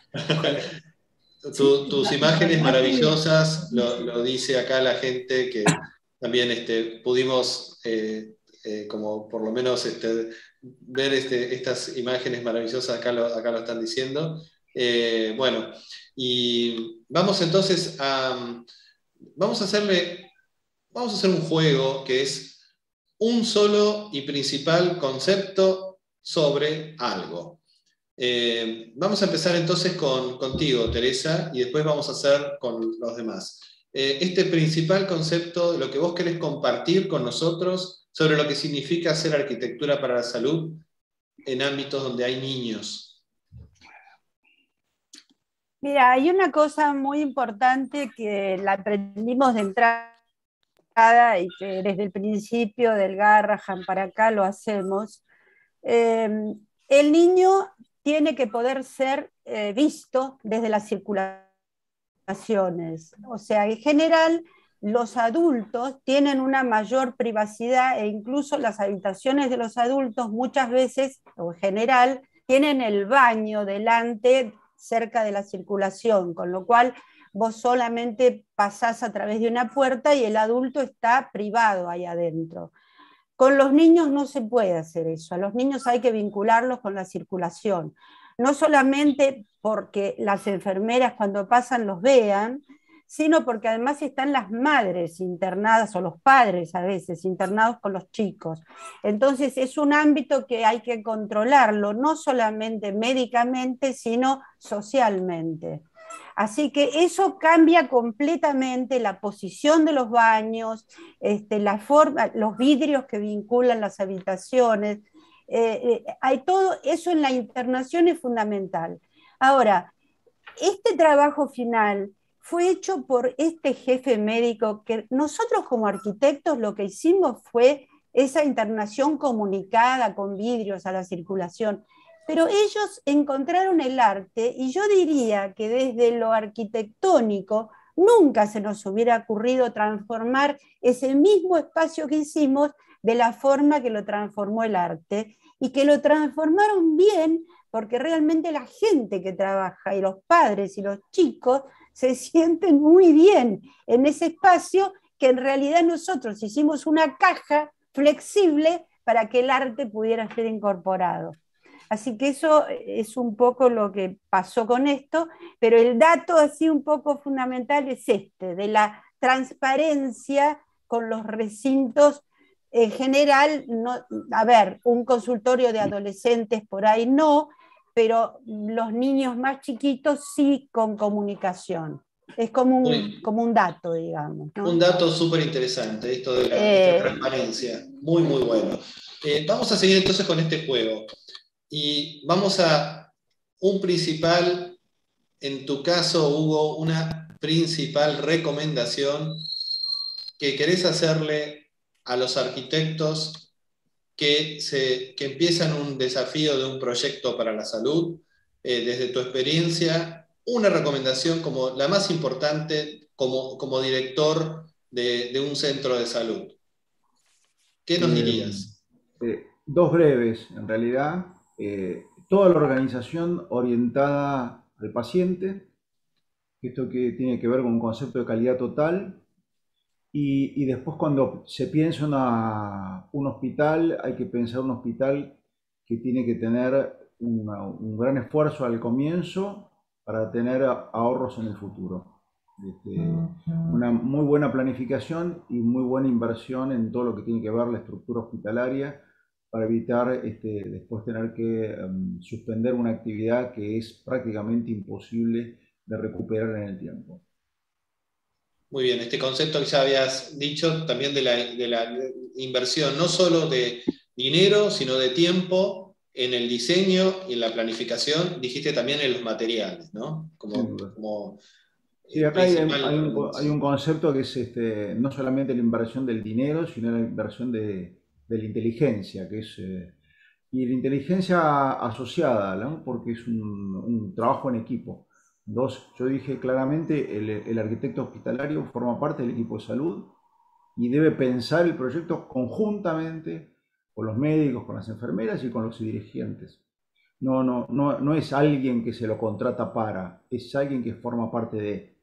Speaker 1: Tu, tus imágenes maravillosas, lo, lo dice acá la gente que también este, pudimos, eh, eh, como por lo menos este, ver este, estas imágenes maravillosas, acá lo, acá lo están diciendo. Eh, bueno, y vamos entonces a, vamos a hacerle, vamos a hacer un juego que es un solo y principal concepto sobre algo. Eh, vamos a empezar entonces con, contigo, Teresa, y después vamos a hacer con los demás. Eh, este principal concepto, de lo que vos querés compartir con nosotros sobre lo que significa hacer arquitectura para la salud en ámbitos donde hay niños.
Speaker 7: Mira, hay una cosa muy importante que la aprendimos de entrada y que desde el principio del Garrahan para acá lo hacemos. Eh, el niño tiene que poder ser eh, visto desde las circulaciones. O sea, en general, los adultos tienen una mayor privacidad e incluso las habitaciones de los adultos muchas veces, o en general, tienen el baño delante, cerca de la circulación, con lo cual vos solamente pasás a través de una puerta y el adulto está privado ahí adentro. Con los niños no se puede hacer eso, a los niños hay que vincularlos con la circulación, no solamente porque las enfermeras cuando pasan los vean, sino porque además están las madres internadas o los padres a veces internados con los chicos. Entonces es un ámbito que hay que controlarlo, no solamente médicamente, sino socialmente. Así que eso cambia completamente la posición de los baños, este, la forma, los vidrios que vinculan las habitaciones. Eh, eh, hay todo eso en la internación es fundamental. Ahora, este trabajo final fue hecho por este jefe médico que nosotros como arquitectos lo que hicimos fue esa internación comunicada con vidrios a la circulación. Pero ellos encontraron el arte y yo diría que desde lo arquitectónico nunca se nos hubiera ocurrido transformar ese mismo espacio que hicimos de la forma que lo transformó el arte y que lo transformaron bien porque realmente la gente que trabaja y los padres y los chicos se sienten muy bien en ese espacio que en realidad nosotros hicimos una caja flexible para que el arte pudiera ser incorporado. Así que eso es un poco lo que pasó con esto, pero el dato así un poco fundamental es este, de la transparencia con los recintos en general. No, a ver, un consultorio de adolescentes por ahí no, pero los niños más chiquitos sí con comunicación. Es como un, como un dato, digamos, ¿no?
Speaker 1: Un dato súper interesante, esto de la,
Speaker 7: eh,
Speaker 1: esta transparencia. Muy, muy bueno. Eh, vamos a seguir entonces con este juego. Y vamos a un principal, en tu caso hubo una principal recomendación que querés hacerle a los arquitectos que, se, que empiezan un desafío de un proyecto para la salud, eh, desde tu experiencia, una recomendación como la más importante como, como director de, de un centro de salud. ¿Qué nos
Speaker 4: Eh,
Speaker 1: dirías?
Speaker 4: Eh, dos breves, en realidad. Eh, toda la organización orientada al paciente, esto que tiene que ver con un concepto de calidad total, y, y después cuando se piensa una, un hospital, hay que pensar un hospital que tiene que tener una, un gran esfuerzo al comienzo para tener ahorros en el futuro. Este, una muy buena planificación y muy buena inversión en todo lo que tiene que ver la estructura hospitalaria para evitar este, después tener que um, suspender una actividad que es prácticamente imposible de recuperar en el tiempo.
Speaker 1: Muy bien, este concepto que ya habías dicho también de la, de la inversión, no solo de dinero, sino de tiempo en el diseño y en la planificación, dijiste también en los materiales, ¿no? Como, como
Speaker 4: sí, acá hay, hay, un, hay un concepto que es este, no solamente la inversión del dinero, sino la inversión de, de la inteligencia, que es, eh, y la inteligencia asociada, ¿no? Porque es un, un trabajo en equipo. Dos, yo dije claramente, el, el arquitecto hospitalario forma parte del equipo de salud y debe pensar el proyecto conjuntamente con los médicos, con las enfermeras y con los dirigentes. No, no, no, no es alguien que se lo contrata para, es alguien que forma parte de.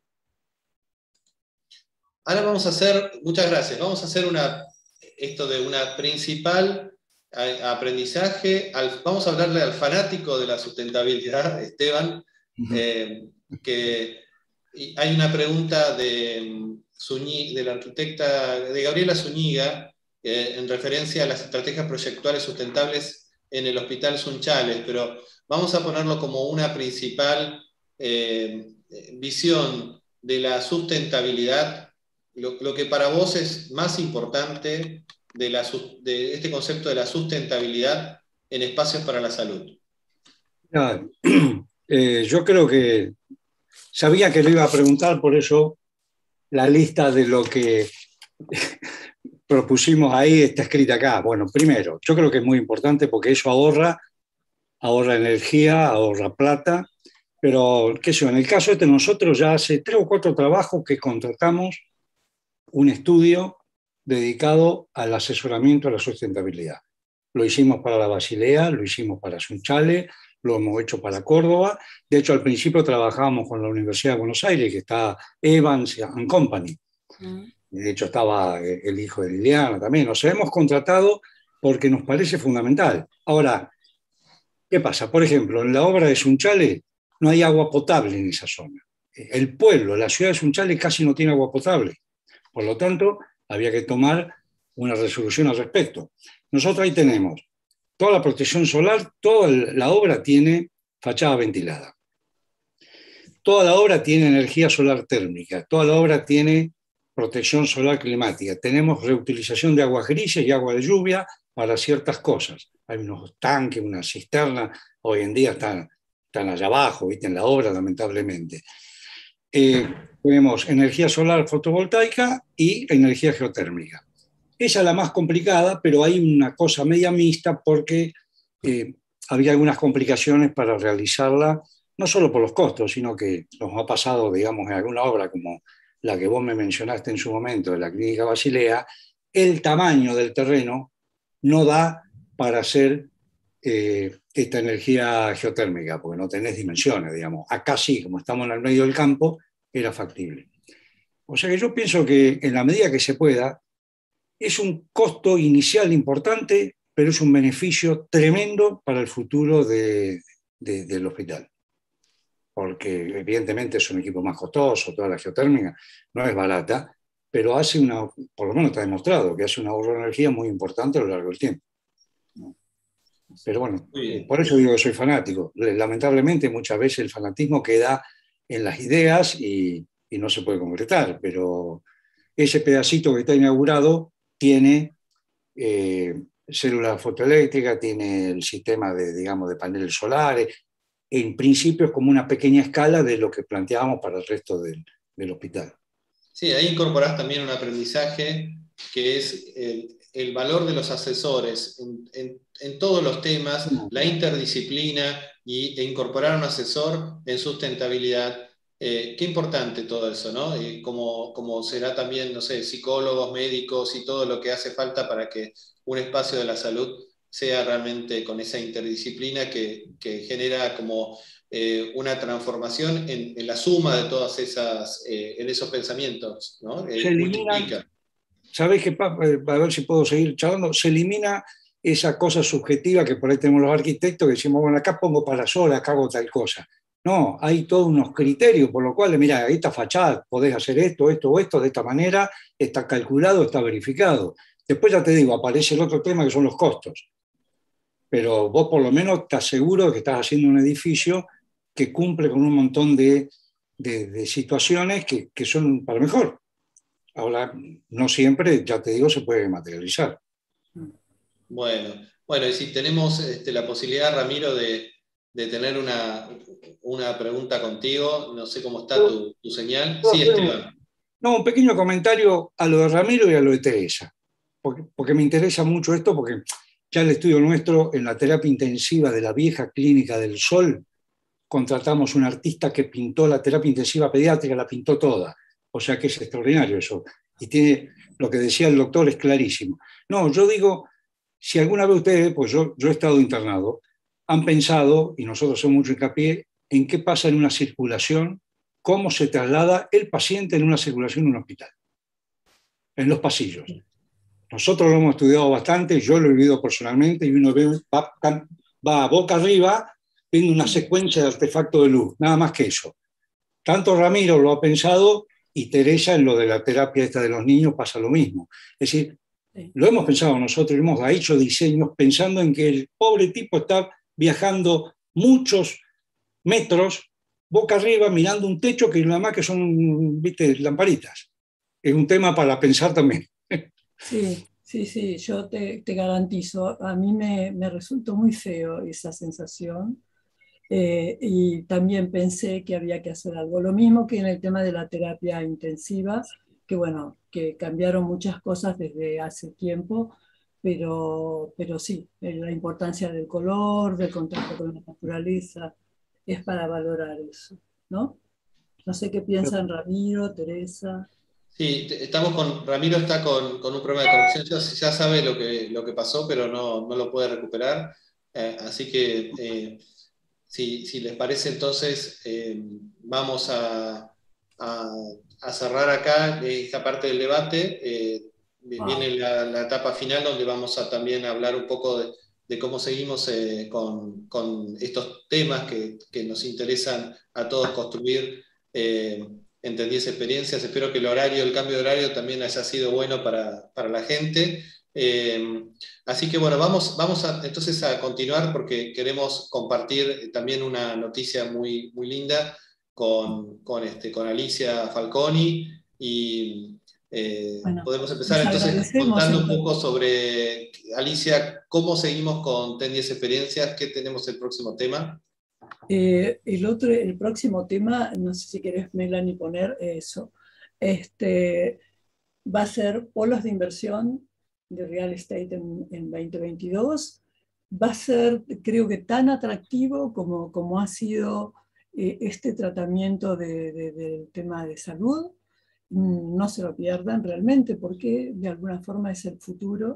Speaker 1: Ahora vamos a hacer, muchas gracias, vamos a hacer una, esto de una principal aprendizaje, al, vamos a hablarle al fanático de la sustentabilidad, Esteban, eh, que hay una pregunta de, Zuñi, de la arquitecta, de Gabriela Zúñiga, eh, en referencia a las estrategias proyectuales sustentables en el Hospital Sunchales, pero vamos a ponerlo como una principal eh, visión de la sustentabilidad, lo, lo que para vos es más importante de, la, de este concepto de la sustentabilidad en espacios para la salud.
Speaker 2: Ya, eh, yo creo que sabía que lo iba a preguntar, por eso la lista de lo que propusimos ahí está escrita acá. Bueno, primero, yo creo que es muy importante porque eso ahorra, ahorra energía, ahorra plata, pero qué sé yo, en el caso este nosotros ya hace tres o cuatro trabajos que contratamos un estudio dedicado al asesoramiento a la sustentabilidad. Lo hicimos para la Basilea, lo hicimos para Sunchales, lo hemos hecho para Córdoba. De hecho, al principio trabajábamos con la Universidad de Buenos Aires, que está Evans and Company. Mm. De hecho, estaba el hijo de Liliana también. Nos hemos contratado porque nos parece fundamental. Ahora, ¿qué pasa? Por ejemplo, en la obra de Sunchales no hay agua potable en esa zona. El pueblo, la ciudad de Sunchales casi no tiene agua potable. Por lo tanto, había que tomar una resolución al respecto. Nosotros ahí tenemos toda la protección solar, toda la obra tiene fachada ventilada. Toda la obra tiene energía solar térmica, toda la obra tiene protección solar climática. Tenemos reutilización de aguas grises y agua de lluvia para ciertas cosas. Hay unos tanques, una cisterna, hoy en día están, están allá abajo, ¿viste? En la obra, lamentablemente. Eh, tenemos energía solar fotovoltaica y energía geotérmica. Esa es la más complicada, pero hay una cosa media mixta porque eh, había algunas complicaciones para realizarla, no solo por los costos, sino que nos ha pasado, digamos, en alguna obra como la que vos me mencionaste en su momento, de la Clínica Basilea, el tamaño del terreno no da para hacer eh, esta energía geotérmica, porque no tenés dimensiones, digamos. Acá sí, como estamos en el medio del campo, era factible. O sea que yo pienso que en la medida que se pueda, es un costo inicial importante, pero es un beneficio tremendo para el futuro de, de, del hospital. Porque evidentemente es un equipo más costoso, toda la geotérmica no es barata, pero hace una, por lo menos está demostrado que hace un ahorro de energía muy importante a lo largo del tiempo. Pero bueno, por eso digo que soy fanático. Lamentablemente muchas veces el fanatismo queda en las ideas y, y no se puede concretar, pero ese pedacito que está inaugurado tiene eh, células fotoeléctricas, tiene el sistema de, digamos, de paneles solares. En principio es como una pequeña escala de lo que planteábamos para el resto del, del hospital.
Speaker 1: Sí, ahí incorporás también un aprendizaje que es el, el valor de los asesores en, en, en todos los temas, la interdisciplina y, e incorporar un asesor en sustentabilidad. Eh, qué importante todo eso, ¿no? Eh, como, como será también, no sé, psicólogos, médicos y todo lo que hace falta para que un espacio de la salud sea realmente con esa interdisciplina que, que genera como eh, una transformación en, en la suma de todas esas, eh, en esos pensamientos, ¿no? Eh,
Speaker 2: se elimina, ¿sabés qué? A ver si puedo seguir charlando. Se elimina esa cosa subjetiva que por ahí tenemos los arquitectos que decimos, bueno, acá pongo parasol, acá hago tal cosa. No, hay todos unos criterios por lo cual, mira, esta fachada podés hacer esto, esto o esto de esta manera, está calculado, está verificado. Después ya te digo, aparece el otro tema que son los costos. Pero vos por lo menos te aseguro de que estás haciendo un edificio que cumple con un montón de, de, de situaciones que, que son para mejor. Ahora, no siempre, ya te digo, se puede materializar.
Speaker 1: Bueno, bueno, y si tenemos este, la posibilidad, Ramiro, de, de tener una, una pregunta contigo, no sé cómo está tu, tu señal. Sí, Esteban.
Speaker 2: No, un pequeño comentario a lo de Ramiro y a lo de Teresa, porque, porque me interesa mucho esto, porque ya el estudio nuestro en la terapia intensiva de la vieja Clínica del Sol, contratamos un artista que pintó la terapia intensiva pediátrica, la pintó toda. O sea que es extraordinario eso. Y tiene, lo que decía el doctor es clarísimo. No, yo digo, si alguna vez ustedes, pues yo, yo he estado internado, han pensado, y nosotros hacemos mucho hincapié, en qué pasa en una circulación, cómo se traslada el paciente en una circulación en un hospital, en los pasillos. Nosotros lo hemos estudiado bastante, yo lo he vivido personalmente, y uno ve, va, va boca arriba viendo una secuencia de artefactos de luz, nada más que eso. Tanto Ramiro lo ha pensado, y Teresa en lo de la terapia esta de los niños pasa lo mismo. Es decir, lo hemos pensado nosotros, hemos hecho diseños pensando en que el pobre tipo está viajando muchos metros boca arriba mirando un techo que nada más que son, viste, lamparitas. Es un tema para pensar también.
Speaker 6: Sí, sí, sí, yo te, te garantizo, a mí me, me resultó muy feo esa sensación. Eh, y también pensé que había que hacer algo. Lo mismo que en el tema de la terapia intensiva, que bueno, que cambiaron muchas cosas desde hace tiempo, pero, pero sí, la importancia del color, del contacto con la naturaleza, es para valorar eso, ¿no? No sé qué piensan Ramiro, Teresa.
Speaker 1: Sí, estamos con, Ramiro está con, con un problema de conexión, ya, ya sabe lo que, lo que pasó, pero no, no lo puede recuperar, eh, así que... Eh, Si, si les parece, entonces eh, vamos a, a, a cerrar acá esta parte del debate. Eh, viene la, la etapa final donde vamos a también hablar un poco de, de cómo seguimos eh, con, con estos temas que, que nos interesan a todos construir eh, en Ten diez experiencias. Espero que el horario, el cambio de horario también haya sido bueno para, para la gente. Eh, así que bueno, vamos, vamos a, entonces a continuar porque queremos compartir también una noticia muy, muy linda con, con, este, con Alicia Falconi y eh, bueno, podemos empezar entonces contando un poco sobre, Alicia, cómo seguimos con Ten diez experiencias, qué tenemos el próximo tema.
Speaker 6: Eh, el, otro, el próximo tema, no sé si querés, Melanie, poner eso, este, va a ser polos de inversión de real estate en, en veinte veintidós. Va a ser, creo que, tan atractivo como, como ha sido eh, este tratamiento de, de, del tema de salud. No se lo pierdan realmente porque de alguna forma es el futuro.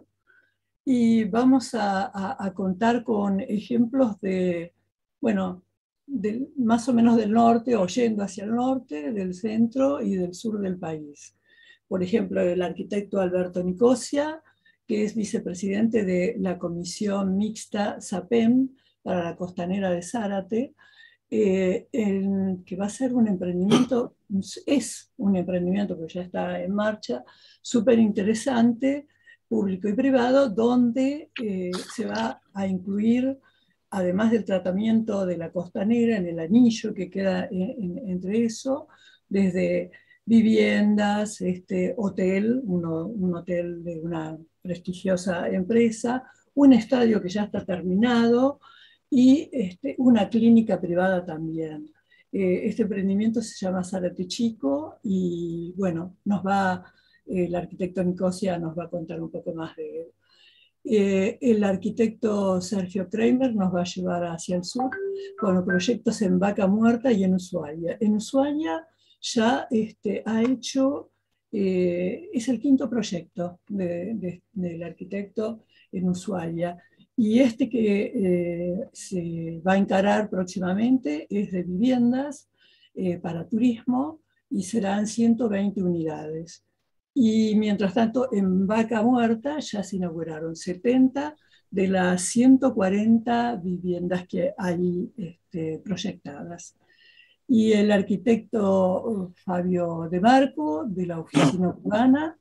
Speaker 6: Y vamos a, a, a contar con ejemplos de, bueno, del, más o menos del norte, o yendo hacia el norte, del centro y del sur del país. Por ejemplo, el arquitecto Alberto Nicosia, que es vicepresidente de la Comisión Mixta SAPEM para la Costanera de Zárate, eh, el, que va a ser un emprendimiento, es un emprendimiento que ya está en marcha, súper interesante, público y privado, donde eh, se va a incluir, además del tratamiento de la costanera, en el anillo que queda en, en, entre eso, desde viviendas, este, hotel, uno, un hotel de una prestigiosa empresa, un estadio que ya está terminado y este, una clínica privada también. Eh, este emprendimiento se llama Zárate Chico y bueno, nos va, eh, el arquitecto Nicosia nos va a contar un poco más de él. Eh, el arquitecto Sergio Kramer nos va a llevar hacia el sur con proyectos en Vaca Muerta y en Ushuaia. En Ushuaia ya este, ha hecho, eh, es el quinto proyecto de, de, del arquitecto en Ushuaia. Y este que eh, se va a encarar próximamente es de viviendas eh, para turismo y serán ciento veinte unidades. Y mientras tanto, en Vaca Muerta ya se inauguraron setenta de las ciento cuarenta viviendas que hay este, proyectadas. y el arquitecto Fabio De Marco, de la Oficina Urbana.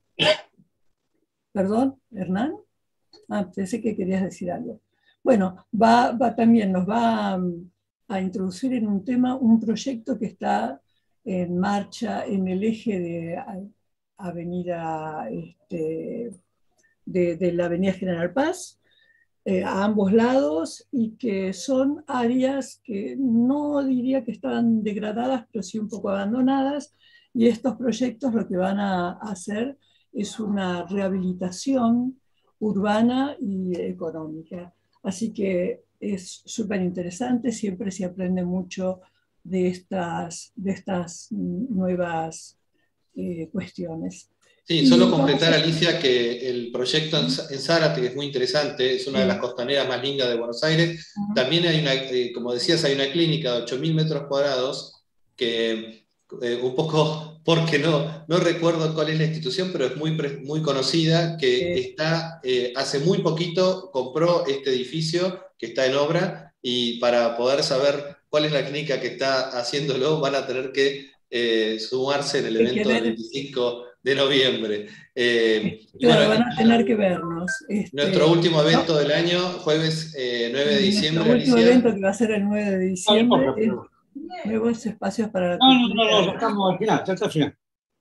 Speaker 6: Perdón, Hernán. Ah, pensé que querías decir algo. Bueno, va, va también nos va a, a introducir en un tema, un proyecto que está en marcha en el eje de avenida, este, de, de la avenida General Paz, eh, a ambos lados, y que son áreas que no diría que están degradadas, pero sí un poco abandonadas, y estos proyectos lo que van a hacer es una rehabilitación urbana y económica. Así que es súper interesante, siempre se aprende mucho de estas, de estas nuevas eh, cuestiones.
Speaker 1: Sí,
Speaker 6: Y
Speaker 1: solo
Speaker 6: vamos
Speaker 1: completar,
Speaker 6: a-
Speaker 1: Alicia, que el proyecto en, en Zárate, que es muy interesante, es una de las costaneras más lindas de Buenos Aires. También hay una, eh, como decías, hay una clínica de ocho mil metros cuadrados, que eh, un poco, porque no, no recuerdo cuál es la institución, pero es muy, pre- muy conocida, que está, eh, hace muy poquito compró este edificio que está en obra, y para poder saber cuál es la clínica que está haciéndolo, van a tener que eh, sumarse en el
Speaker 6: que
Speaker 1: evento del
Speaker 6: querer-
Speaker 1: veinticinco de noviembre. Eh, y
Speaker 6: Claro,
Speaker 1: bueno,
Speaker 6: van a tener que vernos. Este,
Speaker 1: nuestro último
Speaker 6: ¿no?
Speaker 1: evento del año, jueves eh, nueve de
Speaker 6: Nuestro
Speaker 1: diciembre,
Speaker 6: último
Speaker 1: Alicia.
Speaker 6: evento, que va a ser el nueve de diciembre, es Nuevos Espacios para la
Speaker 2: No, no,
Speaker 6: Cultura.
Speaker 2: no, no, ya estamos al final, ya está al final.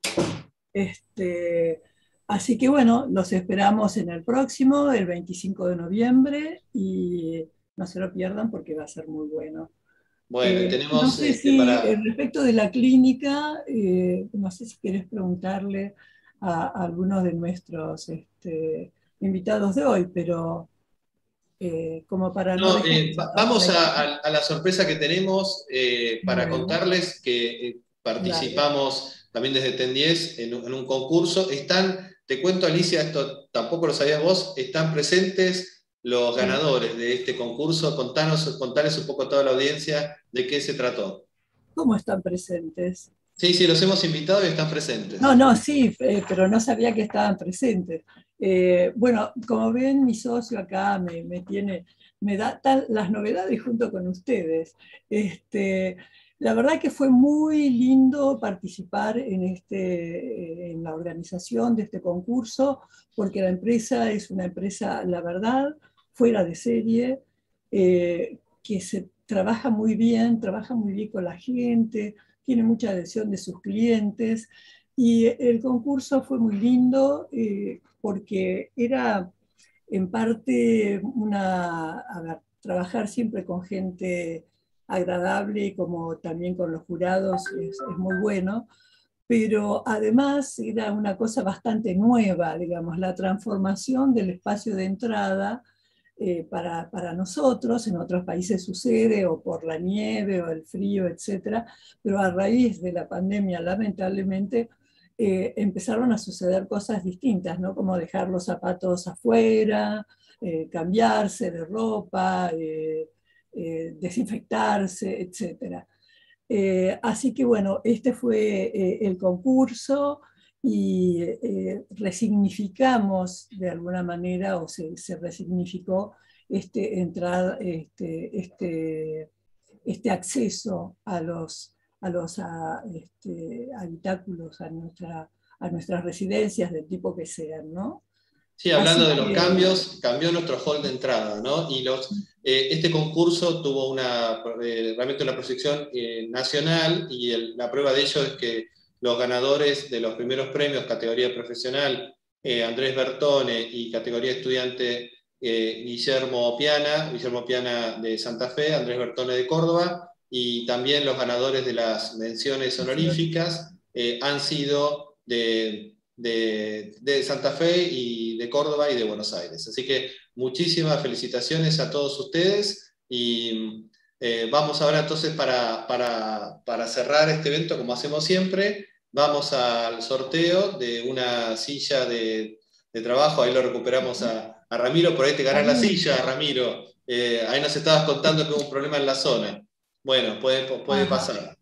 Speaker 6: Este, así que bueno, los esperamos en el próximo, el veinticinco de noviembre, y no se lo pierdan porque va a ser muy bueno.
Speaker 1: Bueno, y
Speaker 6: Eh, no
Speaker 1: tenemos
Speaker 6: sé
Speaker 1: este,
Speaker 6: si,
Speaker 1: para...
Speaker 6: eh, respecto de la clínica, eh, no sé si querés preguntarle a, a algunos de nuestros este, invitados de hoy, pero eh, como para no
Speaker 1: No,
Speaker 6: dejar
Speaker 1: eh, va-
Speaker 6: escapar
Speaker 1: vamos
Speaker 6: la
Speaker 1: a, a- a la sorpresa que tenemos eh, para
Speaker 6: Bueno.
Speaker 1: contarles que eh, participamos también desde TEN diez en, un- en un concurso. Están, te cuento, Alicia, esto tampoco lo sabías vos, están presentes los
Speaker 6: Sí.
Speaker 1: ganadores de este concurso. Contanos, contales un poco a toda la audiencia de qué se trató.
Speaker 6: ¿Cómo están presentes?
Speaker 1: Sí, sí, los hemos invitado y están presentes.
Speaker 6: No, no, sí, eh, pero no sabía que estaban presentes. Eh, bueno, como ven, mi socio acá me, me tiene, me da tal, las novedades junto con ustedes. Este, la verdad que fue muy lindo participar en, este, en la organización de este concurso, porque la empresa es una empresa, la verdad, fuera de serie, eh, que se trabaja muy bien, trabaja muy bien con la gente, tiene mucha adhesión de sus clientes, y el concurso fue muy lindo eh, porque era en parte una, a ver, trabajar siempre con gente agradable, como también con los jurados es, es muy bueno, pero además era una cosa bastante nueva, digamos, la transformación del espacio de entrada eh, para, para nosotros. En otros países sucede, o por la nieve o el frío, etcétera, pero a raíz de la pandemia, lamentablemente, eh, empezaron a suceder cosas distintas, ¿no? Como dejar los zapatos afuera, eh, cambiarse de ropa, eh, eh, desinfectarse, etcétera. Eh, así que bueno, este fue eh, el concurso, y eh, resignificamos de alguna manera, o se, se resignificó este, entrar, este, este, este acceso a los, a los a, este, habitáculos, a, nuestra, a nuestras residencias del tipo que sean, ¿no?
Speaker 1: Sí, hablando
Speaker 6: Así
Speaker 1: de los
Speaker 6: que-
Speaker 1: cambios, cambió nuestro hall de entrada, ¿no? Y los, eh, este concurso tuvo una, eh, realmente una proyección eh, nacional, y el- la prueba de ello es que los ganadores de los primeros premios, categoría profesional, eh, Andrés Bertone, y categoría estudiante, eh, Guillermo Piana, Guillermo Piana de Santa Fe, Andrés Bertone de Córdoba, y también los ganadores de las menciones honoríficas eh, han sido de... De, de Santa Fe y de Córdoba y de Buenos Aires. Así que muchísimas felicitaciones a todos ustedes, y eh, vamos ahora entonces para, para, para cerrar este evento, como hacemos siempre, vamos al sorteo de una silla de, de trabajo. Ahí lo recuperamos a, a Ramiro, por ahí te ganás la silla, Ramiro. Eh, ahí nos estabas contando que hubo un problema en la zona. Bueno, puede, puede pasar.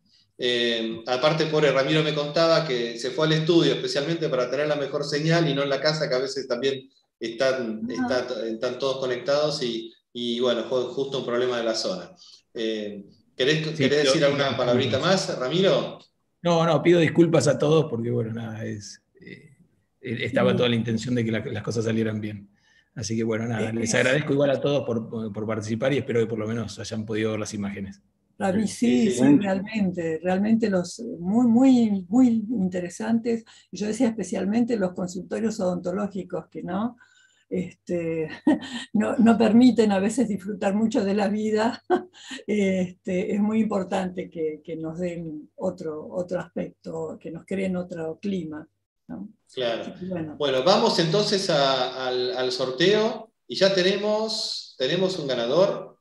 Speaker 1: Eh, aparte, pobre Ramiro me contaba que se fue al estudio especialmente para tener la mejor señal, y no en la casa, que a veces también están, está, están todos conectados, y, y bueno, fue justo un problema de la zona. Eh, ¿Querés,
Speaker 5: Sí,
Speaker 1: ¿querés decir
Speaker 5: yo-
Speaker 1: alguna palabrita más, Ramiro?
Speaker 5: No, no, pido disculpas a todos porque, bueno, nada, es, eh, estaba
Speaker 6: Sí.
Speaker 5: toda la intención de que la- las cosas salieran bien. Así que, bueno, nada, les agradezco igual a todos por, por participar y espero que por lo menos hayan podido ver las imágenes.
Speaker 6: Para mí
Speaker 1: Sí,
Speaker 6: sí,
Speaker 1: sí.
Speaker 6: sí, realmente, realmente los muy, muy, muy interesantes. Y yo decía especialmente los consultorios odontológicos que no, este, no, no permiten a veces disfrutar mucho de la vida. Este, es muy importante que, que nos den otro, otro aspecto, que nos creen otro clima, ¿no?
Speaker 1: Claro.
Speaker 6: Así que bueno,
Speaker 1: Bueno, vamos entonces a- al, al sorteo y ya tenemos, tenemos un ganador.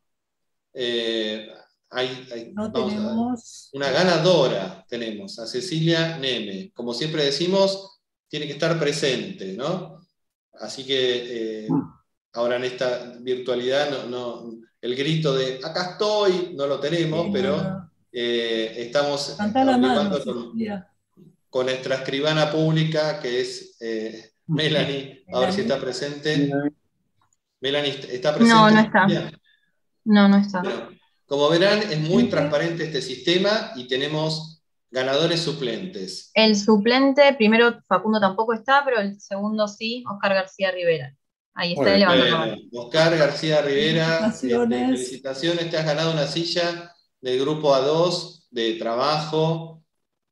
Speaker 1: Eh, hay- hay-
Speaker 6: no
Speaker 1: vamos a-
Speaker 6: tenemos...
Speaker 1: una ganadora tenemos, a Cecilia Neme. Como siempre decimos, tiene que estar presente, ¿no? Así que eh, ahora en esta virtualidad no, no- el grito de acá estoy no lo tenemos,
Speaker 6: Sí, no,
Speaker 1: pero
Speaker 6: no.
Speaker 1: eh, estamos
Speaker 6: Levantá la mano,
Speaker 1: confirmando con,
Speaker 6: Cecilia.
Speaker 1: con nuestra escribana pública, que es eh, Melanie, a ver si está presente. Melanie, ¿está presente?
Speaker 13: No, no está.
Speaker 1: Cecilia?
Speaker 13: No, no está.
Speaker 1: Bueno, como verán, es muy transparente este sistema y tenemos ganadores suplentes.
Speaker 13: El suplente, primero Facundo tampoco está, pero el segundo sí, Oscar García Rivera. Ahí está,
Speaker 2: Bueno,
Speaker 13: levantando la
Speaker 1: Bueno,
Speaker 13: mano.
Speaker 1: Oscar García Rivera, este,
Speaker 6: Felicitaciones.
Speaker 1: felicitaciones, te has ganado una silla del grupo A dos de trabajo,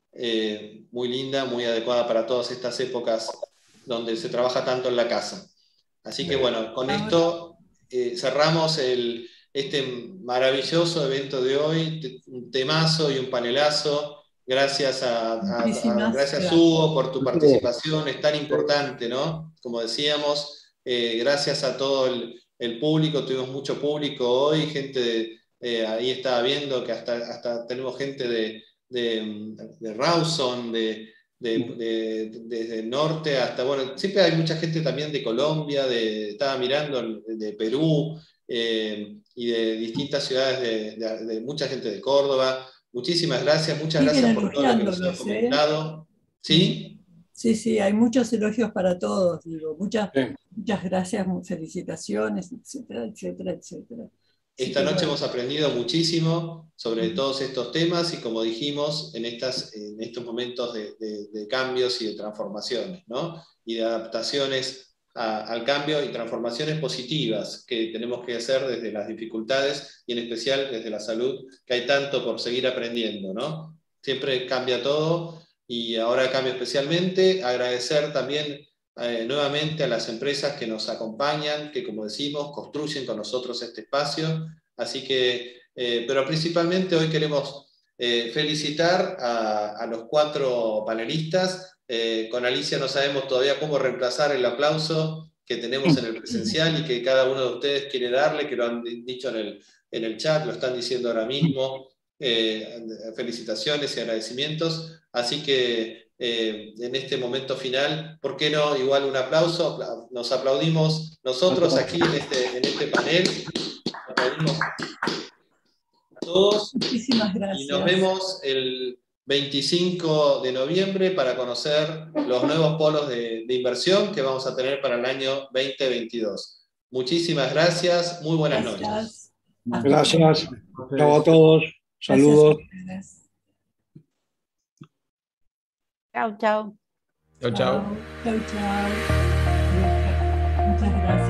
Speaker 1: eh, muy linda, muy adecuada para todas estas épocas donde se trabaja tanto en la casa. Así que bueno, con esto eh, cerramos el, este maravilloso evento de hoy, te- un temazo y un panelazo. Gracias a, a- a-
Speaker 6: Muchísimas
Speaker 1: gracias
Speaker 6: gracias.
Speaker 1: Hugo por tu participación, es tan importante, ¿no? Como decíamos, eh, gracias a todo el, el público, tuvimos mucho público hoy, gente de, eh, ahí estaba viendo que hasta, hasta tenemos gente de, de, de Rawson, de, de, de- desde el norte hasta, bueno, siempre hay mucha gente también de Colombia, de, estaba mirando de Perú, eh, y de distintas ciudades, de, de- de mucha gente de Córdoba. Muchísimas gracias, muchas
Speaker 6: Siguen
Speaker 1: gracias por todo lo que nos han
Speaker 6: elogiándolos, ¿eh?
Speaker 1: comentado. ¿Sí?
Speaker 6: Sí, sí, hay muchos elogios para todos, digo, muchas,
Speaker 2: Sí.
Speaker 6: muchas gracias, mu- felicitaciones, etcétera, etcétera, etcétera. Así
Speaker 1: Esta
Speaker 6: que,
Speaker 1: noche
Speaker 6: bueno,
Speaker 1: hemos aprendido muchísimo sobre
Speaker 6: Ujú.
Speaker 1: todos estos temas y como dijimos, en, estas, en estos momentos de, de- de cambios y de transformaciones, ¿no? Y de adaptaciones a- al cambio y transformaciones positivas que tenemos que hacer desde las dificultades y en especial desde la salud, que hay tanto por seguir aprendiendo, ¿no? Siempre cambia todo y ahora cambia especialmente. Agradecer también eh, nuevamente a las empresas que nos acompañan, que como decimos, construyen con nosotros este espacio. Así que, eh, pero principalmente hoy queremos eh, felicitar a, a los cuatro panelistas. Eh, con Alicia no sabemos todavía cómo reemplazar el aplauso que tenemos en el presencial y que cada uno de ustedes quiere darle, que lo han dicho en el, en el chat, lo están diciendo ahora mismo. Eh, felicitaciones y agradecimientos. Así que eh, en este momento final, ¿por qué no? Igual un aplauso, nos aplaudimos nosotros aquí en este, en este panel, aplaudimos a todos
Speaker 6: muchísimas
Speaker 1: y
Speaker 6: gracias.
Speaker 1: nos vemos el veinticinco de noviembre para conocer los nuevos polos de, de inversión que vamos a tener para el año veinte veintidós. Muchísimas gracias, muy buenas noches.
Speaker 6: Gracias. Hasta
Speaker 2: Gracias.
Speaker 6: pronto.
Speaker 2: Chao a todos. Saludos.
Speaker 6: Gracias a ustedes.
Speaker 7: Chao, chao.
Speaker 5: Chao, chao.
Speaker 6: Chao, chao. Muchas gracias.